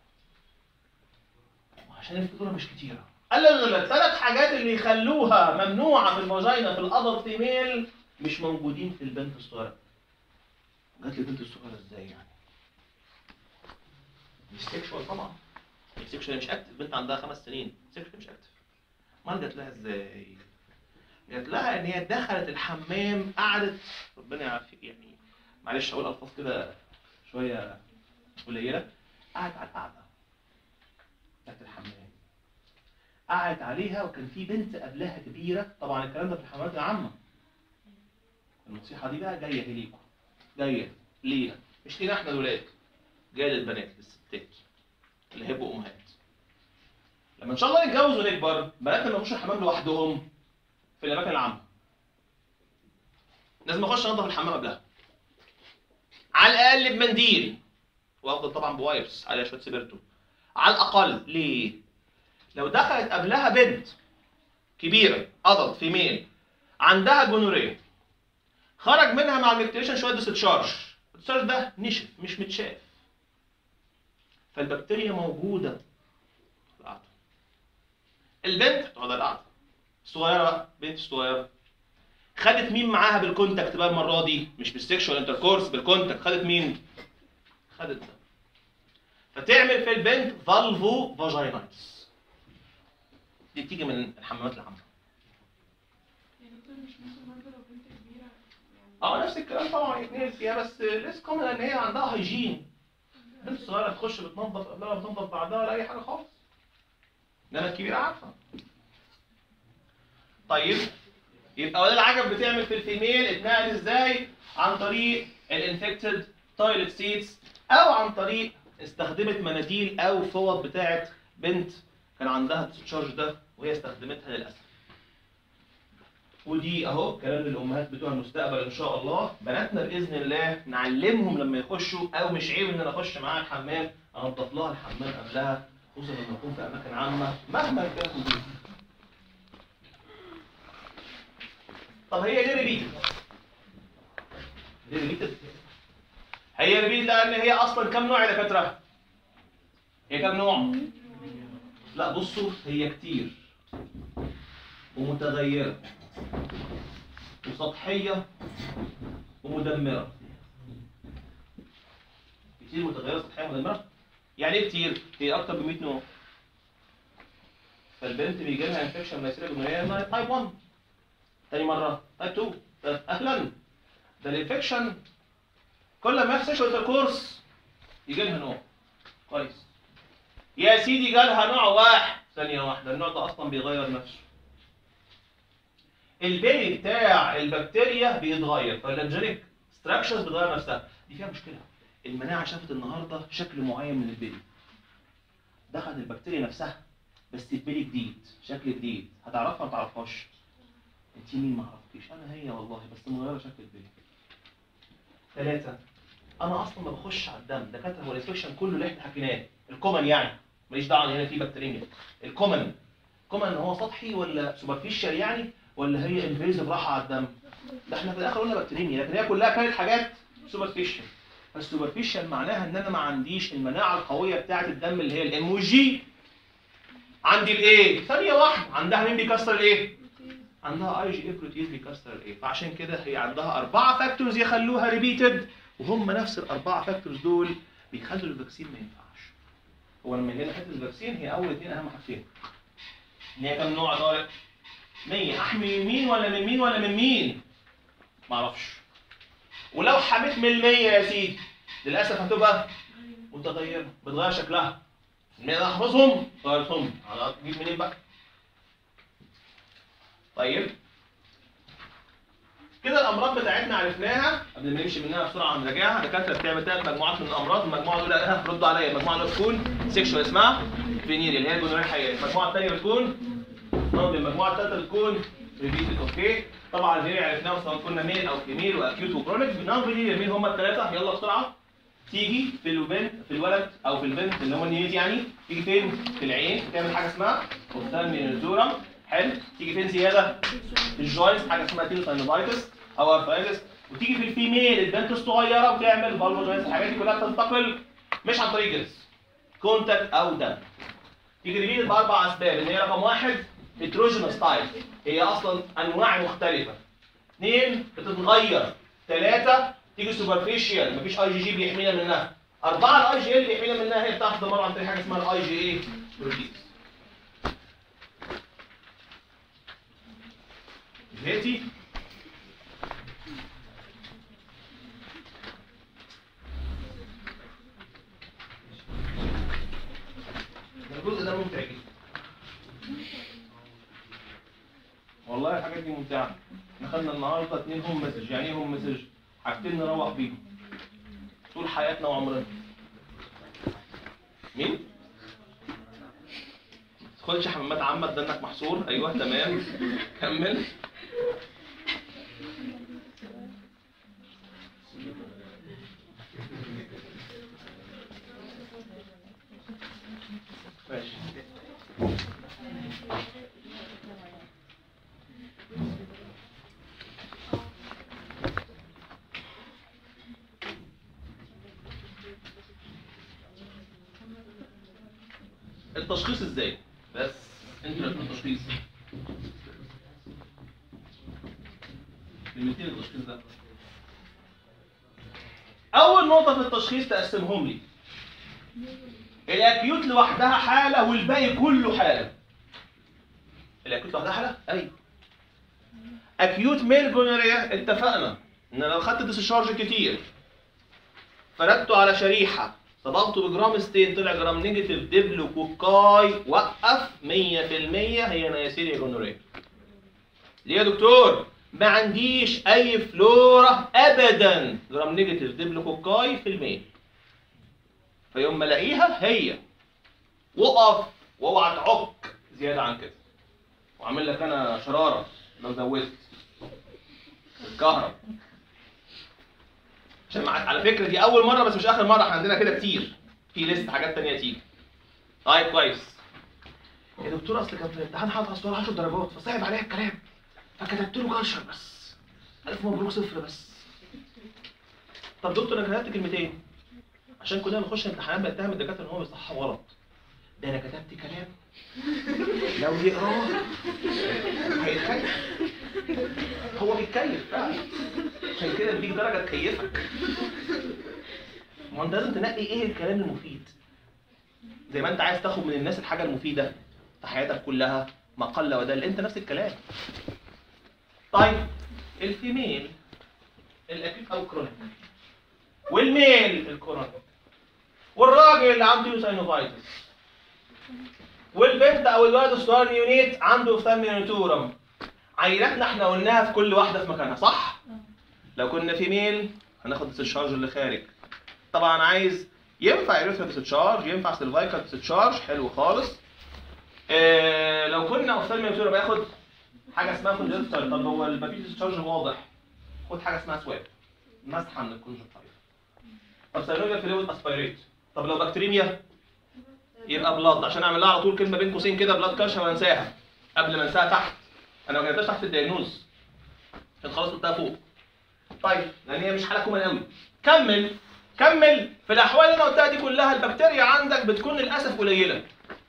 وعشان الفاتوره مش كتيره. قال الثلاث حاجات اللي يخلوها ممنوعه في الفاجينا في الادلت فيميل مش موجودين في البنت الصغيره. جات لي البنت الصغيره ازاي يعني؟ مش سيكشوال طبعا، السيكشوال مش اكتف، بنت عندها 5 سنين، السيكشوال مش اكتف. امال جات لها ازاي؟ جات لها ان هي دخلت الحمام، قعدت، ربنا يعافيك يعني، معلش اقول الفاظ كده شويه قليله، قعدت على القعده بتاعت الحمام، قعدت عليها، وكان في بنت قبلها كبيره، طبعا الكلام ده في الحمامات العامه. النصيحه دي بقى جايه ليكم، جايه لينا، مش لينا احنا الولاد، جايه للبنات، للستات اللي هيبقوا امهات. لما ان شاء الله نتجوز ونكبر، بناتنا ما يخشوا الحمام لوحدهم في الاماكن العامه. لازم اخش انضف الحمام قبلها، على الاقل بمنديل، وافضل طبعا بوايبس عليها شويه سبيرتو على الاقل. ليه؟ لو دخلت قبلها بنت كبيره ادلت فيميل عندها جونوريه، خرج منها مع المكتريشن شويه ديستشارج، الديستشارج ده نشف مش متشاف، فالبكتيريا موجوده في القعده. البنت هتقعد على القعده. الصغيره بقى، بنت الصغيره خدت مين معاها بالكونتاكت بقى المره دي؟ مش بالسكشوال انتركورس، بالكونتاكت. خدت مين؟ خدت ده. فتعمل في البنت فالفو فاجينايتس. دي بتيجي من الحمامات العامه. يا دكتور مش ممكن برضه لو بنت كبيرة يعني؟ نفس الكلام طبعا يتنقل فيها، بس ليس كومن ان هي عندها هيجين. البنت الصغيره تخش بتنظف قبلها بتنظف بعدها ولا اي حاجه خالص. انما الكبيره عارفه. طيب يبقى ولا العجب بتعمل في الفيميل اتنقل ازاي؟ عن طريق الانفكتد تويلت سيتس، او عن طريق استخدمت مناديل او فوط بتاعت بنت كان عندها التشارج ده وهي استخدمتها للاسف. ودي اهو كلام للامهات بتوع المستقبل ان شاء الله، بناتنا باذن الله نعلمهم لما يخشوا، او مش عيب ان انا اخش معاها الحمام انضف لها الحمام قبلها، خصوصا لما يكون في اماكن عامه مهما كانت نظيفه. طب هي ليه ريبيتد؟ ليه ريبيتد؟ هي ريبيتد لان هي اصلا كم نوع يا دكاتره؟ هي كم نوع؟ لا بصوا، هي كتير ومتغيره وسطحيه ومدمره. كتير متغيره سطحيه ومدمره؟ يعني ايه كتير؟ هي اكتر من 100 نوع. فالبنت بيجي لها انفكشن نيسيريا جونوريا تايب 1، تاني مره تايب 2، اهلا. ده الانفكشن كل ما يحصل انتركورس يجي لها نوع. كويس يا سيدي، جالها نوع واحد، ثانيه واحده، النوع ده اصلا بيغير نفسه. البيلي بتاع البكتيريا بيتغير، فالانجينيك ستراكشرز بتغير نفسها. دي فيها مشكله. المناعه شافت النهارده شكل معين من البيلي، دخلت البكتيريا نفسها بس البيلي جديد، شكل جديد، هتعرفها ما تعرفهاش؟ انت مين؟ ما اعرفكيش. انا هي والله، بس مغيره شكل البيلي. 3 انا اصلا ما بخش على الدم، دكاتره هو الانفكشن كله اللي احنا حكيناه الكومن، يعني ماليش دعوه هنا في بكتيريا. الكومن هو سطحي ولا سوبرفيشال يعني، ولا هي انفيزيف راحه على الدم؟ ده احنا في الاخر قلنا بكتيريا، لكن هي كلها كانت حاجات سوبرفيشال. فالسوبرفيشال معناها ان انا ما عنديش المناعه القويه بتاعه الدم اللي هي الام والجي. عندي الايه؟ ثانيه واحده، عندها مين بيكسر الايه؟ عندها اي جي اي بروتيز بيكسر الايه. فعشان كده هي عندها 4 فاكتورز يخلوها ريبيتد، وهم نفس ال4 فاكتورز دول بيخلوا الفاكسين ما ينفعش. هو لما يجي لنا حته الفاكسين هي اول 2 اهم حاجتين. ان هي كام نوع يا طارق؟ 100. احمي من مين ولا من مين ولا من مين؟ معرفش. ولو حميت من 100 يا سيدي للاسف هتبقى متغيره، بتغير شكلها. انا احفظهم غيرتهم، اجيب منين بقى؟ طيب كده الامراض بتاعتنا عرفناها، قبل ما نمشي منها بسرعه نراجعها. دكاتره بتعمل 3 مجموعات من الامراض، المجموعه الاولى ردوا عليا، المجموعه الاولى بتكون سيكشوال اسمها فينيريا اللي هي الجونوريا الحقيقيه، المجموعه الثانيه بتكون نوبل، المجموعه الثالثه بتكون ريبيتد. اوكي طبعا الفينيريا عرفناها سواء كنا ميل او فيميل واكيوت وكرونيك. نون فينيريا مين هم ال3؟ يلا بسرعه. تيجي في البنت في الولد او في البنت اللي هو النيوت يعني، تيجي فين؟ في العين، تعمل حاجه اسمها اوفتالمينوزورم. حلو. تيجي فين زياده؟ في الجوينتس، حاجه اسمها تيلوساينوفايتس او ارثرايتس. وتيجي في الفيميل البنت الصغيره وتعمل فالفو جوينتس. الحاجات دي كلها بتنتقل مش عن طريق جنس، كونتاكت او دم. تيجي ريليد باربع اسباب، ان هي رقم واحد هيتروجينوس تايب، هي اصلا انواع مختلفه. اثنين بتتغير. ثلاثه تيجي سوبرفيشال، مفيش اي جي جي بيحمينا منها. اربعه الاي جي اللي بيحمينا منها هي بتاخد مره عن طريق حاجه اسمها الاي جي اي بروتيز. دلوقتي الجزء ده ممتع جدا والله، الحاجات دي ممتعه. احنا خدنا النهارده 2 هوم مسج. يعني ايه هوم مسج؟ حاجتين نروح بيهم طول حياتنا وعمرنا. مين؟ ما تدخلش حمامات عامه دنك محصور. ايوه تمام كمل. ماشي. التشخيص ازاي؟ بس انت اللي التشخيص. كلمتين التشخيص ده. اول نقطه في التشخيص تقسمهم لي. الاكيوت لوحدها حاله والباقي كله حاله. الاكيوت لوحدها حاله؟ ايوه. اكيوت ميل جونوريا اتفقنا ان لو خدت ديسشارج كتير فردته على شريحه صبغته بجرام ستين طلع جرام نيجاتيف ديبلوكوكاي، وقف 100% هي نياسيريا جونوريا. ليه يا دكتور؟ ما عنديش اي فلورا ابدا جرام نيجاتيف ديبلوكوكاي في الميل. فيوم ما الاقيها هي وقف، واوعى تعك زياده عن كده وعامل لك انا شراره لو زودت الكهرب. عشان على فكره دي اول مره بس مش اخر مره، احنا عندنا كده كتير في ليست حاجات تانية تيجي. طيب كويس يا دكتور، اصل كان في الامتحان حاطط على السؤال 10 درجات فصعب عليا الكلام فكتبت له كلشر بس. الف مبروك صفر بس. طب دكتور انا كتبت كلمتين عشان كلنا بنخش الامتحانات بنتهم الدكاتره ان هو بيصحح غلط. ده انا كتبت كلام لو يقراه هيتكيف. هو بيتكيف فعلا، عشان كده بيديك درجه تكيفك. ما انت لازم تنقي ايه الكلام المفيد. زي ما انت عايز تاخد من الناس الحاجه المفيده في حياتك كلها، ما قل ودل، انت نفس الكلام. طيب الفيميل الاكيوت او الكرونيك، والميل الكرونيك، والراجل اللي عنده يوساينوفايتس، والبنت او الولد الصغير يونيت عنده اوفتالمينوتورم. عيناتنا احنا قلناها في كل واحده في مكانها صح؟ لو كنا فيميل هناخد الديسشارج اللي خارج. طبعا عايز ينفع يوريثرا ديسشارج، ينفع سيلفايكال ديسشارج، حلو خالص. لو كنا اوفتالمينوتورم باخد حاجه اسمها كونجكتيفال. طب هو مفيش ديسشارج واضح، خد حاجه اسمها سواب، مسحه من الكونجكتيفال. طب سيلولار فلويد اسبيريت. طب لو بكتيريميا يبقى بلاد، عشان اعمل لها على طول كلمه بين قوسين كده بلاد كاشا وانساها قبل ما انساها تحت. انا ما كتبتهاش تحت الدياجنوز عشان خلاص قلتها فوق. طيب لان هي مش حاله كومن قوي. كمل في الاحوال اللي انا قلتها دي كلها البكتيريا عندك بتكون للاسف قليله،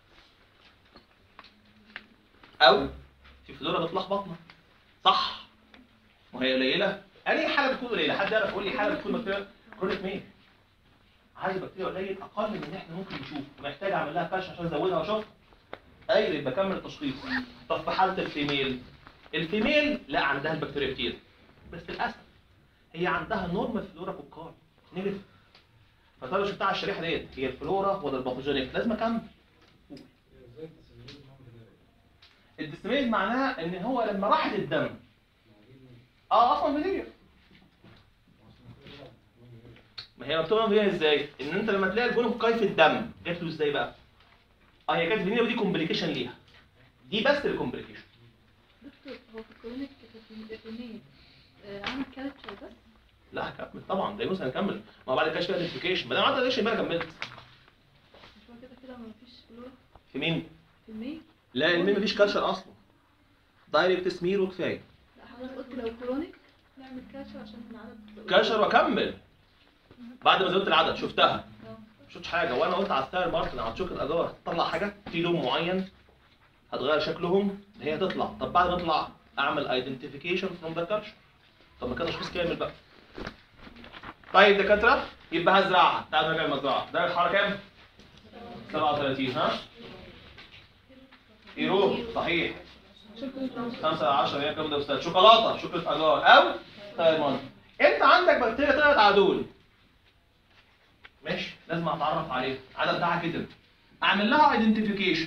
او في فلورا بتلخبطنا صح؟ وهي قليله. انهي حاله بتكون قليله؟ حد يعرف يقول لي حاله بتكون بكتيريا كرونيك مين؟ عايز بكتيريا قليل اقل من ان احنا ممكن نشوف، محتاج اعمل لها كشف عشان ازودها واشوف. ايوه يبقى كمل التشخيص. طب في حاله الفيميل لا عندها البكتيريا كتير بس للاسف هي عندها نورمال فلورا كوكاي نيجاتيف. فطلع بتاع الشريحه ديت هي الفلورا ولا الباثوجينيك؟ لازم اكمل. الديسميل معناها ان هو لما راحت الدم اصلا فيديو. ما هي مكتوبه فيها ازاي؟ ان انت لما تلاقي الجونوكوكاي في الدم جات له ازاي بقى؟ هي كانت فينيا ودي كومبليكيشن ليها. دي بس الكومبليكيشن. دكتور هو في الكرونيك في الفيميل عمل كالتشر بس؟ لا هكمل طبعا، دايجنوز هنكمل، ما بعد كده فيها ايدنتيفيكيشن، ما دام عملت ايدنتيفيكيشن يبقى انا كملت. مش هو كده كده مفيش فلورا في مين؟ في الميل؟ لا الميل مفيش كالشر اصلا، دايركت سمير وكفايه. لا حضرتك قلت لو كرونيك نعمل كاشر عشان العدد كالشر واكمل بعد ما زودت العدد شفتها، اه. ما شفتش حاجه، وانا قلت على ستاير ماركن على تشوك الاجار تطلع حاجه في لون معين هتغير شكلهم هي تطلع. طب بعد ما تطلع اعمل ايدنتيفيكيشن فروم ذا كالشر. طب ما كده تشخيص كامل بقى. طيب دكاتره يبقى هزرعها، تعال نرجع المزرعه، ده الحاره كام؟ 37 ها؟ ايرو صحيح 5 10 هي كام ده استاذ؟ شوكولاته شوكولاته اجار او ثايرمان. انت عندك بكتيريا طلعت عدول ماشي، لازم اتعرف عليها، العدد بتاعها كده، اعمل لها ايدنتيفيكيشن.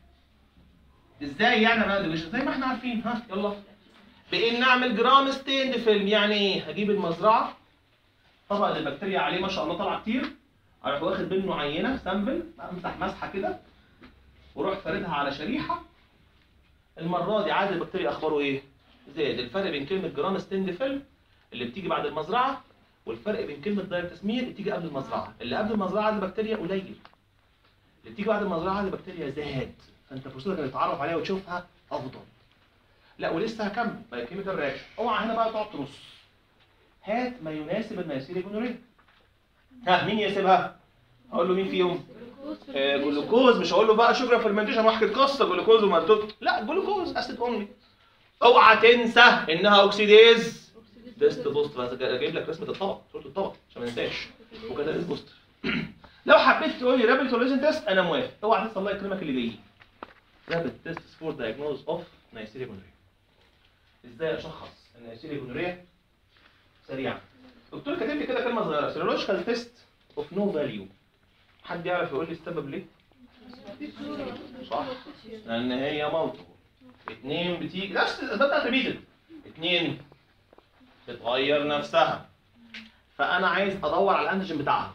ازاي يعني اعمل ايدنتيفيكيشن؟ زي ما احنا عارفين ها، يلا بان نعمل جرام ستيند فيلم. يعني ايه؟ هجيب المزرعه طبق البكتيريا عليه ما شاء الله طلع كتير، اروح واخد منه عينه سامبل، امسح مسحه كده واروح فاردها على شريحه. المره دي عدد البكتيريا اخباره ايه؟ زاد. الفرق بين كلمه جرام ستيند فيلم اللي بتيجي بعد المزرعه والفرق بين كلمه دايركت سمير اللي بتيجي قبل المزرعه. اللي قبل المزرعه عدد البكتيريا قليل، اللي بتيجي بعد المزرعه عدد البكتيريا زاد، فانت فرصتك انك تتعرف عليها وتشوفها افضل. لا ولسه هكمل باي كيميكال رياكشن. اوعى هنا بقى تقعد ترص، هات ما يناسب النيسيريا جونوريا. ها مين يسيبها؟ هقول له مين فيهم؟ جلوكوز. مش هقول له بقى شجره فرمنتيشن واحكي القصه جلوكوز ومالتوت، لا جلوكوز اسيد اونلي. اوعى تنسى انها اوكسيديز ديست بوستر. جايب لك رسمه الطبق صوره الطبق عشان ما ننساش، وكاتاليز بوستر. لو حبيت تقول لي رابيد سوليوشن تيست انا موافق. اوعى تنسى الله يكرمك اللي جاي رابيد تيست فور دايجنوز اوف نيسيريا جونوريا. ازاي اشخص النيسيريا جونوريا؟ سريعا. دكتور كاتب لي كده كلمه صغيره، سيرولوجيكال تيست اوف نو فاليو. حد يعرف يقول لي السبب ليه؟ صح، لان هي مالتيبل. 2 بتيجي نفس الاسباب بتاعت الريبيتد، 2 بتغير نفسها، فانا عايز ادور على الانتيجين بتاعها.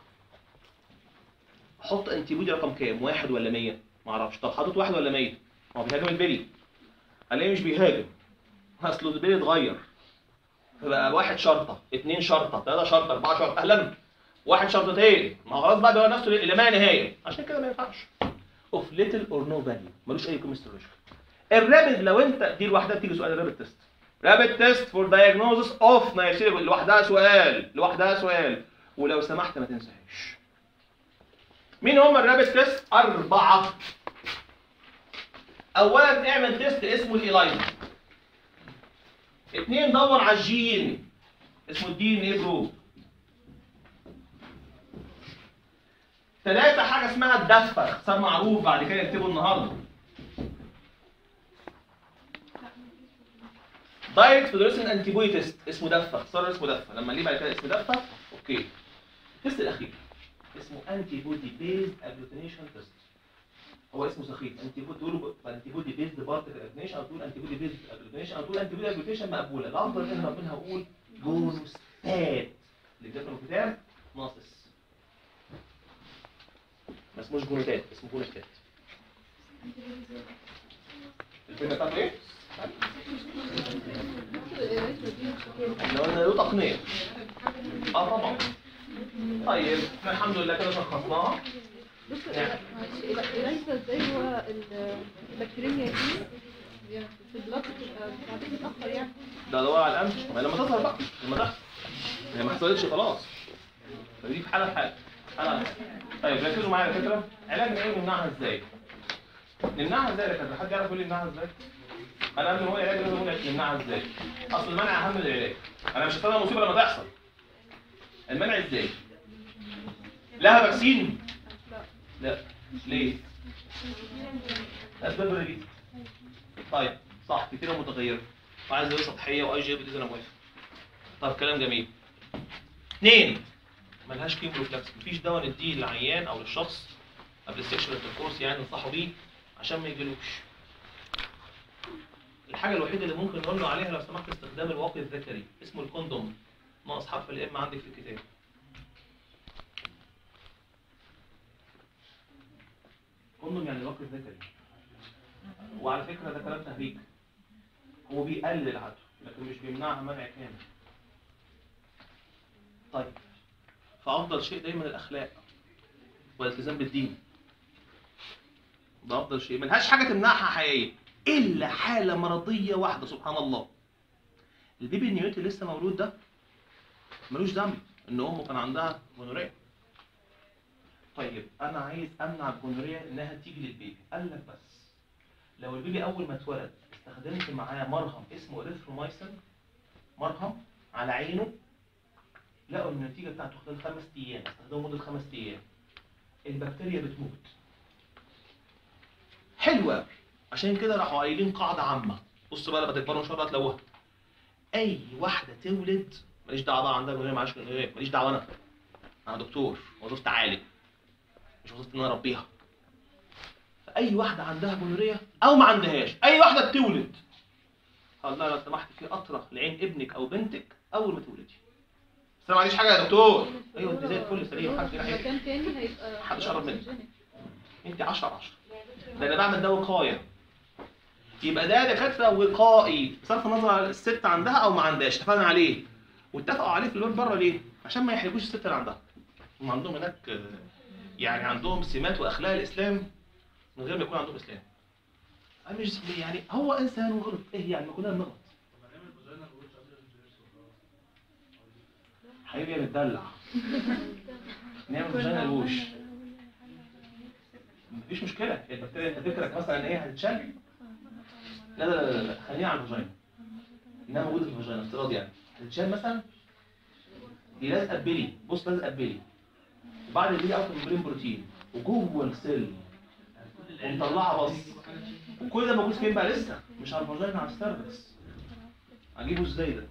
احط انتي بودي رقم كام؟ 1 ولا 100؟ ما اعرفش. طب حاطط 1 ولا 100؟ هو بيهاجم البلي. قال لي مش بيهاجم، اصل البلي اتغير، فبقى 1 شرطه 2 شرطه 3 شرطه 4 شرطه. اهلا 1 شرطتين، ما خلاص بقى بيغير نفسه الى ما نهايه، عشان كده ما ينفعش. اوف ليتل اور نو فاليو، ملوش اي كيمسترولوجيكال. الرابد لو انت دي لوحدها بتيجي سؤال الرابد تيست، رابد تيست فور دايجنوزس اوف نيسيريا لوحدها سؤال، لوحدها سؤال، ولو سمحت ما تنساهاش. مين هم الرابد تيست؟ 4. اولا اعمل تيست اسمه الايلايزا. 2 دور على الجين اسمه الدي ان ايه برو. 3 حاجه اسمها الدفه، اختصار معروف بعد كده اكتبه النهارده. دايركت فلوريسنت انتي بودي تيست اسمه دفه، اختصار اسمه دفه، لما ليه بعد كده اسم دفه اوكي. التيست الاخير اسمه انتي بودي بيزد اجلوتينيشن تيست. هو اسمه سخيف، انتي بودي تقولوا انتي بودي بيزد بارتيكل اجلوتينيشن او تقول انتي بودي بيزد اجلوتينيشن او تقول انتي بودي اجلوتينيشن مقبوله. الافضل ان ربنا هقول جونوستات اللي كتبوا الكتاب ناقص، ما اسموش جونوتات، اسمه جونوستات. الفكره بتاعته ايه؟ احنا قلنا له تقنيه. طبعا. طيب احنا الحمد لله كده شخصناها. بص معلش الإليزا ازاي هو البكتيريا دي يعني في البلاد بتبقى بعدين متأخر يعني. ده دور على الانتش، ما لما تظهر بقى، لما تحصل. هي ما حصلتش خلاص. فدي في حاله حاله. حاله. طيب ركزوا معايا يا دكاتره، علاج ايه نمنعها ازاي؟ نمنعها ازاي يا دكاتره؟ حد يعرف يقول لي نمنعها ازاي؟ انا قبل ما اقول علاج لازم اقول نمنعها ازاي؟ اصل المنع اهم من العلاج. انا مش هستنى مصيبه لما تحصل. المنع ازاي؟ لها فاكسين؟ لا. ليه؟ اسباب الريبيت. طيب صح كتير متغيره وعايز زاويه سطحيه واي جي بي انا موافق. طب كلام جميل. 2 ملهاش كيموفلاكس، مفيش دواء نديه للعيان او للشخص قبل السكشوال انتركورس يعني ننصحه بيه عشان ما يجيلوش. الحاجه الوحيده اللي ممكن نقول له عليها لو سمحت استخدام الواقي الذكري اسمه الكوندوم، ناقص حرف الام عندك في الكتاب. كوندوم يعني الواقي الذكري، وعلى فكره ده كلام تهريج، هو بيقلل العدوى لكن مش بيمنعها منع كامل. طيب فافضل شيء دايما الاخلاق والالتزام بالدين. ده افضل شيء، ملهاش حاجه تمنعها حقيقيه الا حاله مرضيه واحده سبحان الله. البيبي النيوتي لسه مولود ده ملوش ذنب ان امه كان عندها جونوريا. طيب انا عايز امنع الجونوريا انها تيجي للبيبي. قال لك بس لو البيبي اول ما اتولد استخدمت معاه مرهم اسمه اريثرومايسين، مرهم على عينه، لقوا ان النتيجه بتاعته خلال 5 ايام، استخدموا مده 5 ايام، البكتيريا بتموت. حلوه. عشان كده راحوا قايلين قاعده عامه، بصوا بقى لما تكبروا ان شاء الله هتلاقوها. اي واحده تولد ماليش دعوه بقى عندها جونوريا معاش جونوريا، ماليش دعوه، انا دكتور وظيفتي اعالج مش وظيفتي ان انا اربيها. فاي واحده عندها جونوريا او ما عندهاش، اي واحده بتولد قال لها لو سمحت في قطره لعين ابنك او بنتك اول ما تولدي. بس انا ما عنديش حاجه يا دكتور. ايوه انت زي الفل سليم، محدش يلاحقك. مكان تاني هيبقى محدش قرب منك. انت 10/10. ده انا بعمل ده وقايه. يبقى ده دكاتره وقائي بصرف النظر عن الست عندها او ما عندهاش، اتفقنا عليه. واتفقوا عليه في البلاد بره ليه؟ عشان ما يحرجوش الست اللي عندها. هم عندهم هناك يعني عندهم سمات واخلاق الاسلام من غير ما يكون عندهم اسلام. مش يعني هو انسان وغلط، ايه يعني ما كلنا بنغلط. حبيبي يا متدلع. نعمل فاجينا الوش. مفيش مشكله، البكتيريا انت فكرك مثلا ان هي هتتشال؟ لا لا لا لا، خليها على الفاجينا. انها موجوده في الفاجينا افتراض يعني. هتتشال مثلا؟ دي لازقه ببلي، بص لازقه ببلي. وبعد البلي اوت ممبرين بروتين وجوه السيل ومطلعها بص. وكل ده موجود فين بقى لسه؟ مش على الفاجينا، على السيرفكس. اجيبه ازاي ده؟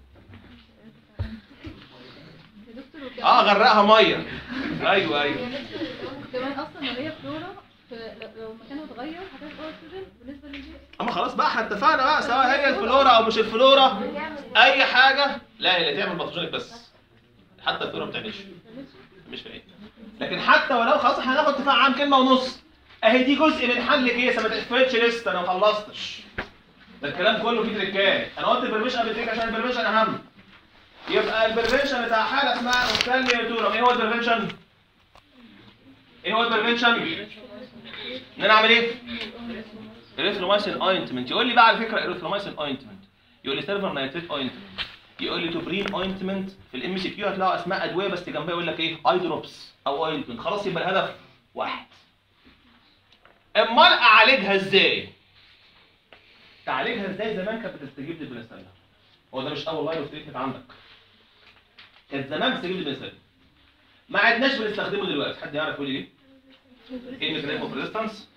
غرقها ميه. ايوه كمان اصلا لو هي فلورا لو مكانها اتغير هتبقى اكسجين بالنسبه للبيت. اما خلاص بقى احنا اتفقنا بقى سواء هي الفلورا او مش الفلورا اي حاجه. لا هي اللي تعمل باثوجينيك بس، حتى الفلورا ما بتعملش، مش في العين. لكن حتى ولو خلاص احنا هناخد اتفاق عام كلمه ونص، اهي دي جزء من حل كيسه ما تقفلش لسه، انا ما خلصتش. ده الكلام كله فيه تريكات. انا قلت البرميشن قبل كده عشان البرميشن اهم. يبقى البريفنشن بتاع حاله اسمها اوفتالميا. ايه هو البريفنشن؟ ايه هو البريفنشن؟ ان انا اعمل ايه؟ اريثرومايسين اوينتمنت. يقول لي بقى على فكره اريثرومايسين اوينتمنت، يقول لي سيرفر نايتريت اوينتمنت، يقول لي توبرين اوينتمنت. في الام سي كيو هتلاقوا اسماء ادويه بس جنبها يقول لك ايه؟ اي دروبس او اوينتمنت. خلاص يبقى الهدف واحد. امال اعالجها ازاي؟ تعالجها ازاي؟ زمان كانت بتستجيب للبنسلين. هو ده مش اول لاين اوف تريتمنت عندك. كانت زمان بتستجيب للبنسلين. ما عدناش بنستخدمه دلوقتي. حد يعرف يقول لي ليه؟ ايه الميكانيزم اوف ريزيستنس؟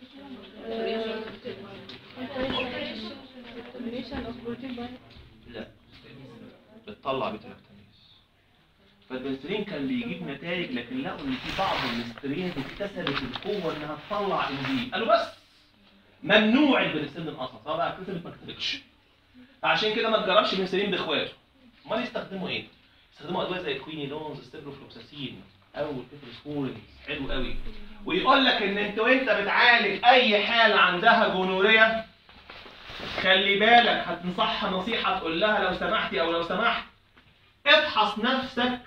لا بتطلع بيتا لاكتاميز. فالبنسلين كان بيجيب نتائج، لكن لقوا ان في بعض السترينز اكتسبت القوه انها تطلع انزيم. قالوا بس ممنوع البنسلين اصلا، سواء بقى اكتسبت ما اكتسبتش. فعشان كده ما تجربش البنسلين باخواته. امال يستخدموا ايه؟ يستخدموا ادويه زي الكوينيلونز، ستيبروفلوكساسين او الكيفالوسبورين. حلو قوي. ويقول لك ان انت وانت بتعالج اي حاله عندها جونوريا خلي بالك، هتنصحها نصيحه تقول لها لو سمحتي او لو سمحت افحص نفسك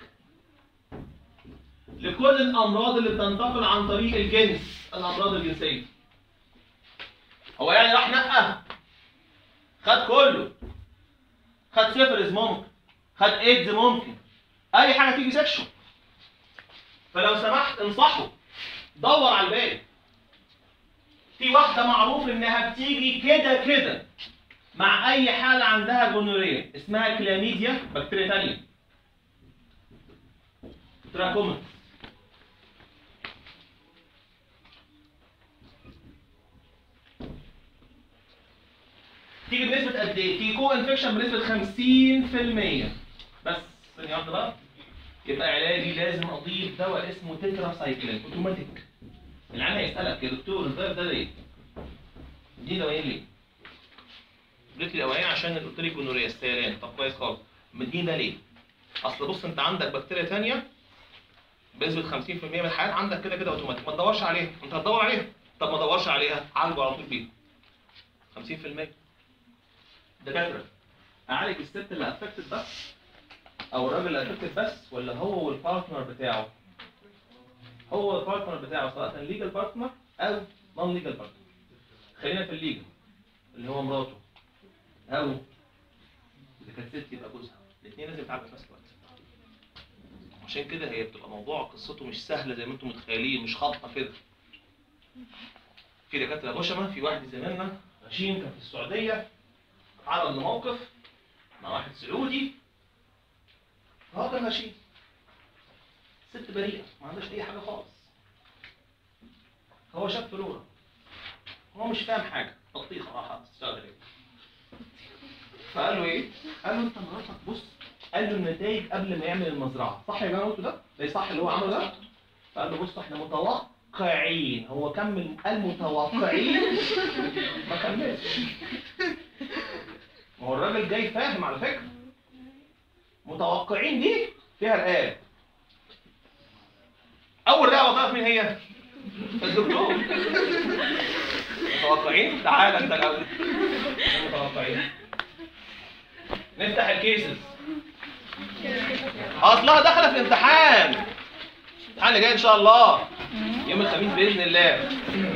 لكل الامراض اللي بتنتقل عن طريق الجنس، الامراض الجنسيه. هو يعني راح نقى؟ خد كله. خد سيفلس ممكن، خد ايدز ممكن، اي حاجه تيجي سكشن. فلو سمحت انصحه دور على الباقي. في واحده معروف انها بتيجي كده كده مع اي حاله عندها جونوريا اسمها كلاميديا، بكتيريا ثانيه تراكوما. تيجي بنسبه قد ايه؟ تيجي كو انفكشن بنسبه 50%. بس ثانيه واحده بقى. يبقى علاجي لازم اضيف دواء اسمه تترا سايكلين اوتوماتيك. العيان هيسالك يا دكتور الدواء ده ليه؟ دي دوايين ليه؟ قلت لي دوايين عشان قلت لي جونوريا السيلان. طب كويس خالص. مديني ده ليه؟ اصل بص انت عندك بكتيريا ثانيه بنسبه 50% من الحالات عندك كده كده اوتوماتيك، ما تدورش عليها. انت هتدور عليها. طب ما تدورش عليها، عالجه على طول بيها. 50%. دكاتره اعالج الست اللي افكتد بس او الراجل اللي افكتد بس ولا هو والبارتنر بتاعه؟ هو البارتنر بتاعه سواء كان ليجل بارتنر او نون ليجل بارتنر. خلينا في الليجل اللي هو مراته او اذا كانت ست يبقى جوزها، الاثنين لازم يتعاملوا في نفس الوقت. عشان كده هي بتبقى موضوع قصته مش سهله زي ما انتم متخيلين، مش خاطفه كده. في دكاتره غشمه، في واحد زميلنا غشيم كان في السعوديه تعرض لموقف مع واحد سعودي، هو كان غشيم، ست بريئه ما عندهاش اي حاجه خالص، هو شاف فلوره، هو مش فاهم حاجه، بطيخه راح تشتغل ايه. فقال له ايه؟ قال له انت مراتك بص، قال له النتائج قبل ما يعمل المزرعه، صح يا جماعه قلت ده؟ ده صح اللي هو عمله ده؟ فقال له بص احنا متوقعين، هو كمل قال متوقعين ما كملش. ما هو الراجل جاي فاهم على فكره. متوقعين دي فيها رقاب. اول رقبه تعرف مين هي؟ الدكتور. متوقعين؟ تعالى انت الاول. متوقعين. نفتح الكيسز. اصلها داخله في الامتحان. الامتحان اللي جاي ان شاء الله يوم الخميس باذن الله.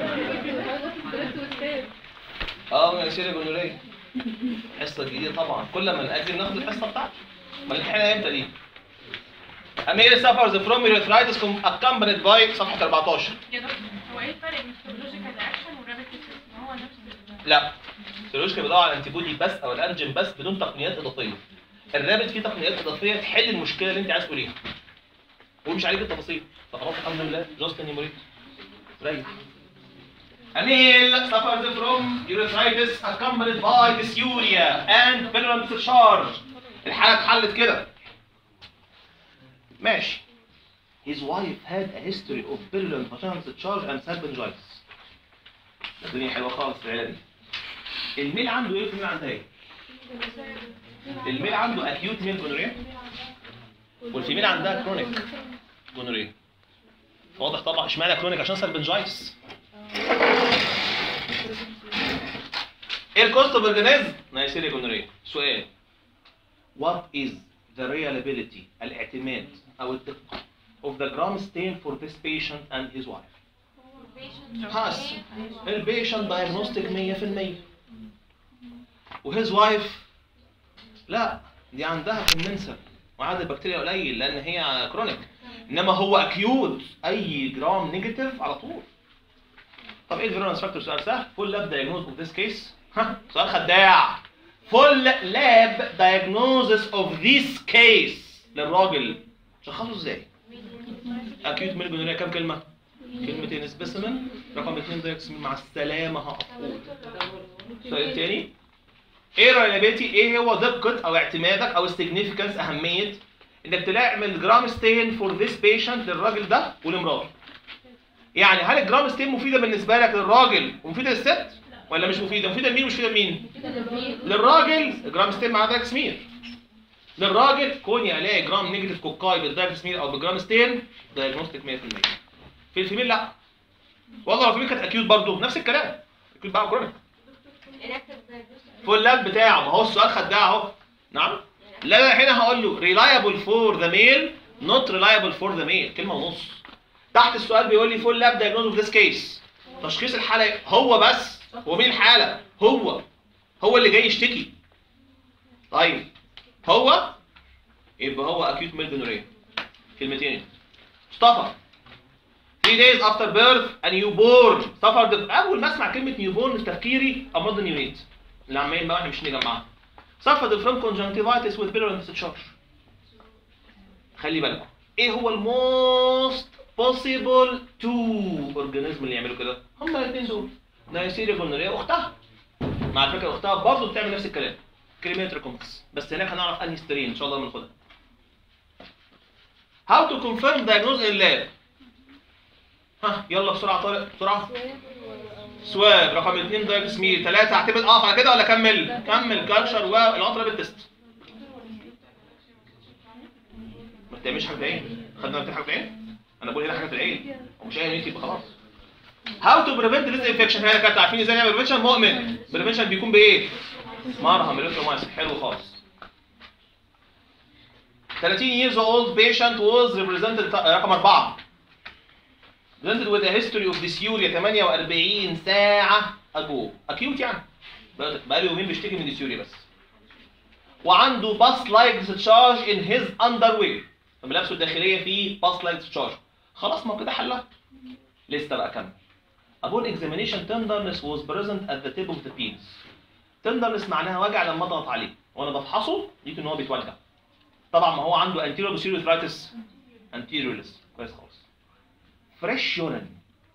من سيرة جنورية. حصه جديده طبعا، كل ما نأجل ناخد الحصه بتاعته. ما الامتحان امتى دي؟ Amir suffers from urethritis accompanied by صفحه 14. يا دكتور هو ايه الفرق بين السيرولوجيكال رياكشن والرابيد تيست؟ ما هو نفس لا، السيرولوجيكال بيدور على الانتي بودي بس او الانجين بس بدون تقنيات اضافيه. الرابد فيه تقنيات اضافيه تحل المشكله اللي انت عايز تقوليها. ومش عليك التفاصيل، فخلاص الحمد لله جاست نيموريت. ريح. Amir suffers from urethritis accompanied by dysuria and pulmonary discharge. الحالة اتحلت كده. ماشي. His wife had a history of pulmonary vaginal discharge and salpingitis. الدنيا حلوة خالص في العيلة دي. الميل عنده ايه والفيميل عندها ايه؟ الميل عنده acute male gonorrhea والفيميل عندها chronic gonorrhea. واضح طبعا اشمعنى كرونيك؟ عشان salpingitis. ايه الكوست اوف اورجانيزم؟ نيسيريا جونوريا. سؤال: What is the reliability الاعتماد او الدقة of the gram stain for this patient and his wife؟ هاس البيشنت diagnostic 100% وhis wife لا، دي عندها كومنسر وعدد البكتيريا قليل لان هي كرونيك، انما هو اكيوت اي جرام نيجاتيف على طول. طب ايه الفيرولنس فاكتور؟ سؤال سهل. فول لاب دايجنوز اوف ذيس كيس. سؤال خداع. فول لاب دايجنوزس اوف ذيس كيس للراجل شخصه ازاي؟ اكيوت ميل جونوريا. كام كلمه؟ كلمتين. سبيسيمن. رقم 2 دايكسمين. مع السلامه هقول. سؤال تاني: ايه ريلابيلتي؟ ايه هو دقه او اعتمادك او significance اهميه انك تعمل جرام ستين فور ذيس بيشنت للراجل ده ولمراته؟ يعني هل الجرام ستين مفيده بالنسبه لك للراجل ومفيده للست؟ ولا مش مفيده؟ مفيده لمين ومش مفيده لمين؟ للراجل الجرام ستين مع دايكسمير. للراجل كوني الاقي جرام نيجاتيف كوكاي بالدايكسمير او بالجرام ستين دايجنوستيك 100%. في الفيميل لا. والله لو الفيميل كانت اكيوت برضه نفس الكلام. اكيوت بقى كرونيك. فول لاب بتاعه. ما هو السؤال خداع اهو. نعم؟ لا هنا هقول له reliable for the male not reliable for the male. كلمه ونص. تحت السؤال بيقول لي فول لاب دايجنوز اوف ذيس كيس. تشخيص الحاله هو بس. هو مين الحاله؟ هو اللي جاي يشتكي. طيب هو يبقى هو اكيوت ميل جونوريا. كلمتين. مصطفى 3 days after birth a newborn suffered. اول ما اسمع كلمه نيوبورن تفكيري امراض النيونيت اللي عمالين بقى احنا مش نجمعها. suffered from conjunctivitis with pulmonary discharge. خلي بالكم ايه هو الموست possible two organism اللي يعملوا كده؟ هما الاثنين دول. نيسيريا جونوريا واختها. مع فكره اختها برضه بتعمل نفس الكلام. كريمات ريكومبس. بس هناك هنعرف انهي سترين ان شاء الله بناخدها. How to confirm diagnosis in lab. يلا بسرعه طارق بسرعه. سواب رقم 2 دايجنوستيك 3 اعتمد اقف على كده ولا اكمل؟ كمل كالتشر والعطره بالتست. ما تعملش حاجه في العين. خدنا حاجه في العين؟ انا بقول هنا حاجه في العين ومش عين يبقى خلاص. How to prevent this infection. هنا كانت عارفين ازاي نعمل بريفنشن؟ مؤمن. بريفنشن بيكون بايه؟ مرهم الكترومايسين. حلو خالص. 13 years old patient was represented رقم 4 presented with a history of dysuria 48 ساعة ago acute يعني بقاله يومين بيشتكي من dysuria بس وعنده pus like discharge in his underwear فملابسه الداخلية فيه pus like discharge خلاص ما كده حلها لسه بقى كمل upon examination tenderness was present at the tip of the penis tenderness معناها وجع لما اضغط عليه وانا بفحصه لقيت ان هو بيتوجع طبعا ما هو عنده anterior posterior arthritis anteriorless كويس خالص fresh urine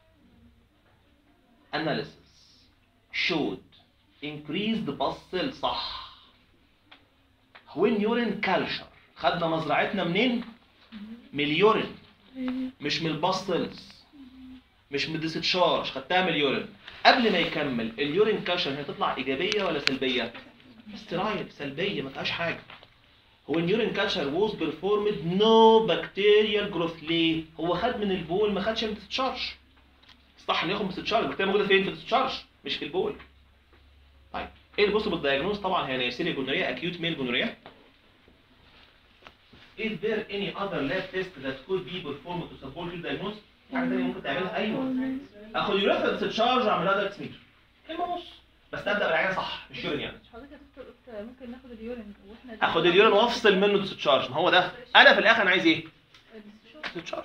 analysis showed increased pus cells صح when urine culture خدنا مزرعتنا منين؟ من اليورين مش من الباس سيلز مش من الديسشارج خدتها من اليورين قبل ما يكمل اليورين كالشر هتطلع ايجابيه ولا سلبيه؟ سترايل سلبيه ما فيهاش حاجه هو اليورين كالشر ووز بيرفورمد نو بكتيريال جروث ليه؟ هو خد من البول ما خدش من الديسشارج صح انه ياخد من الديسشارج البكتيريا موجوده فين؟ في الديسشارج مش في البول طيب ايه اللي بصوا بالدايجنوز طبعا هي نيسيريا جونوريا اكيوت ميل جونوريا Is there any other lab test that could be performed to support your diagnosis؟ حاجة تانية ممكن تعملها؟ أيوه. آخد يورين تشارج وأعملها دايركت ميتر. كلمة ونص. بس تبدأ بالعينة صح مش يورين يعني. حضرتك يا دكتور قلت ممكن ناخد اليورين واحنا آخد اليورين وأفصل منه ديسشارج ما هو ده. أنا في الآخر أنا عايز إيه؟ ديسشارج.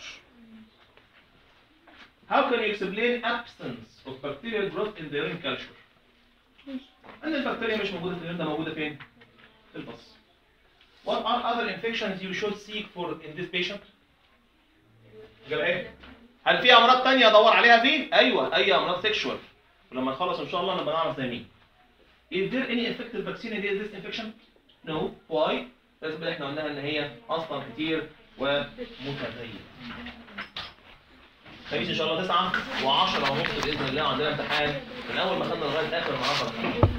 How can you explain absence of bacterial growth in the urine culture؟ أن البكتيريا مش موجودة في اليورين ده موجودة فين؟ في البص. What are other infections you should seek for in this patient؟ جاب ايه؟ هل في امراض تانية ادور عليها فيه؟ ايوه اي امراض سيكشوال ولما نخلص ان شاء الله نبقى نعرف زي مين. Is there any effective vaccine against this infection؟ No. Why؟ لازم احنا قلناها ان هي اصلا كتير ومتزايده. خميس ان شاء الله 9 و10 ونص باذن الله عندنا امتحان من اول ما خدنا لغايه اخر النهارده.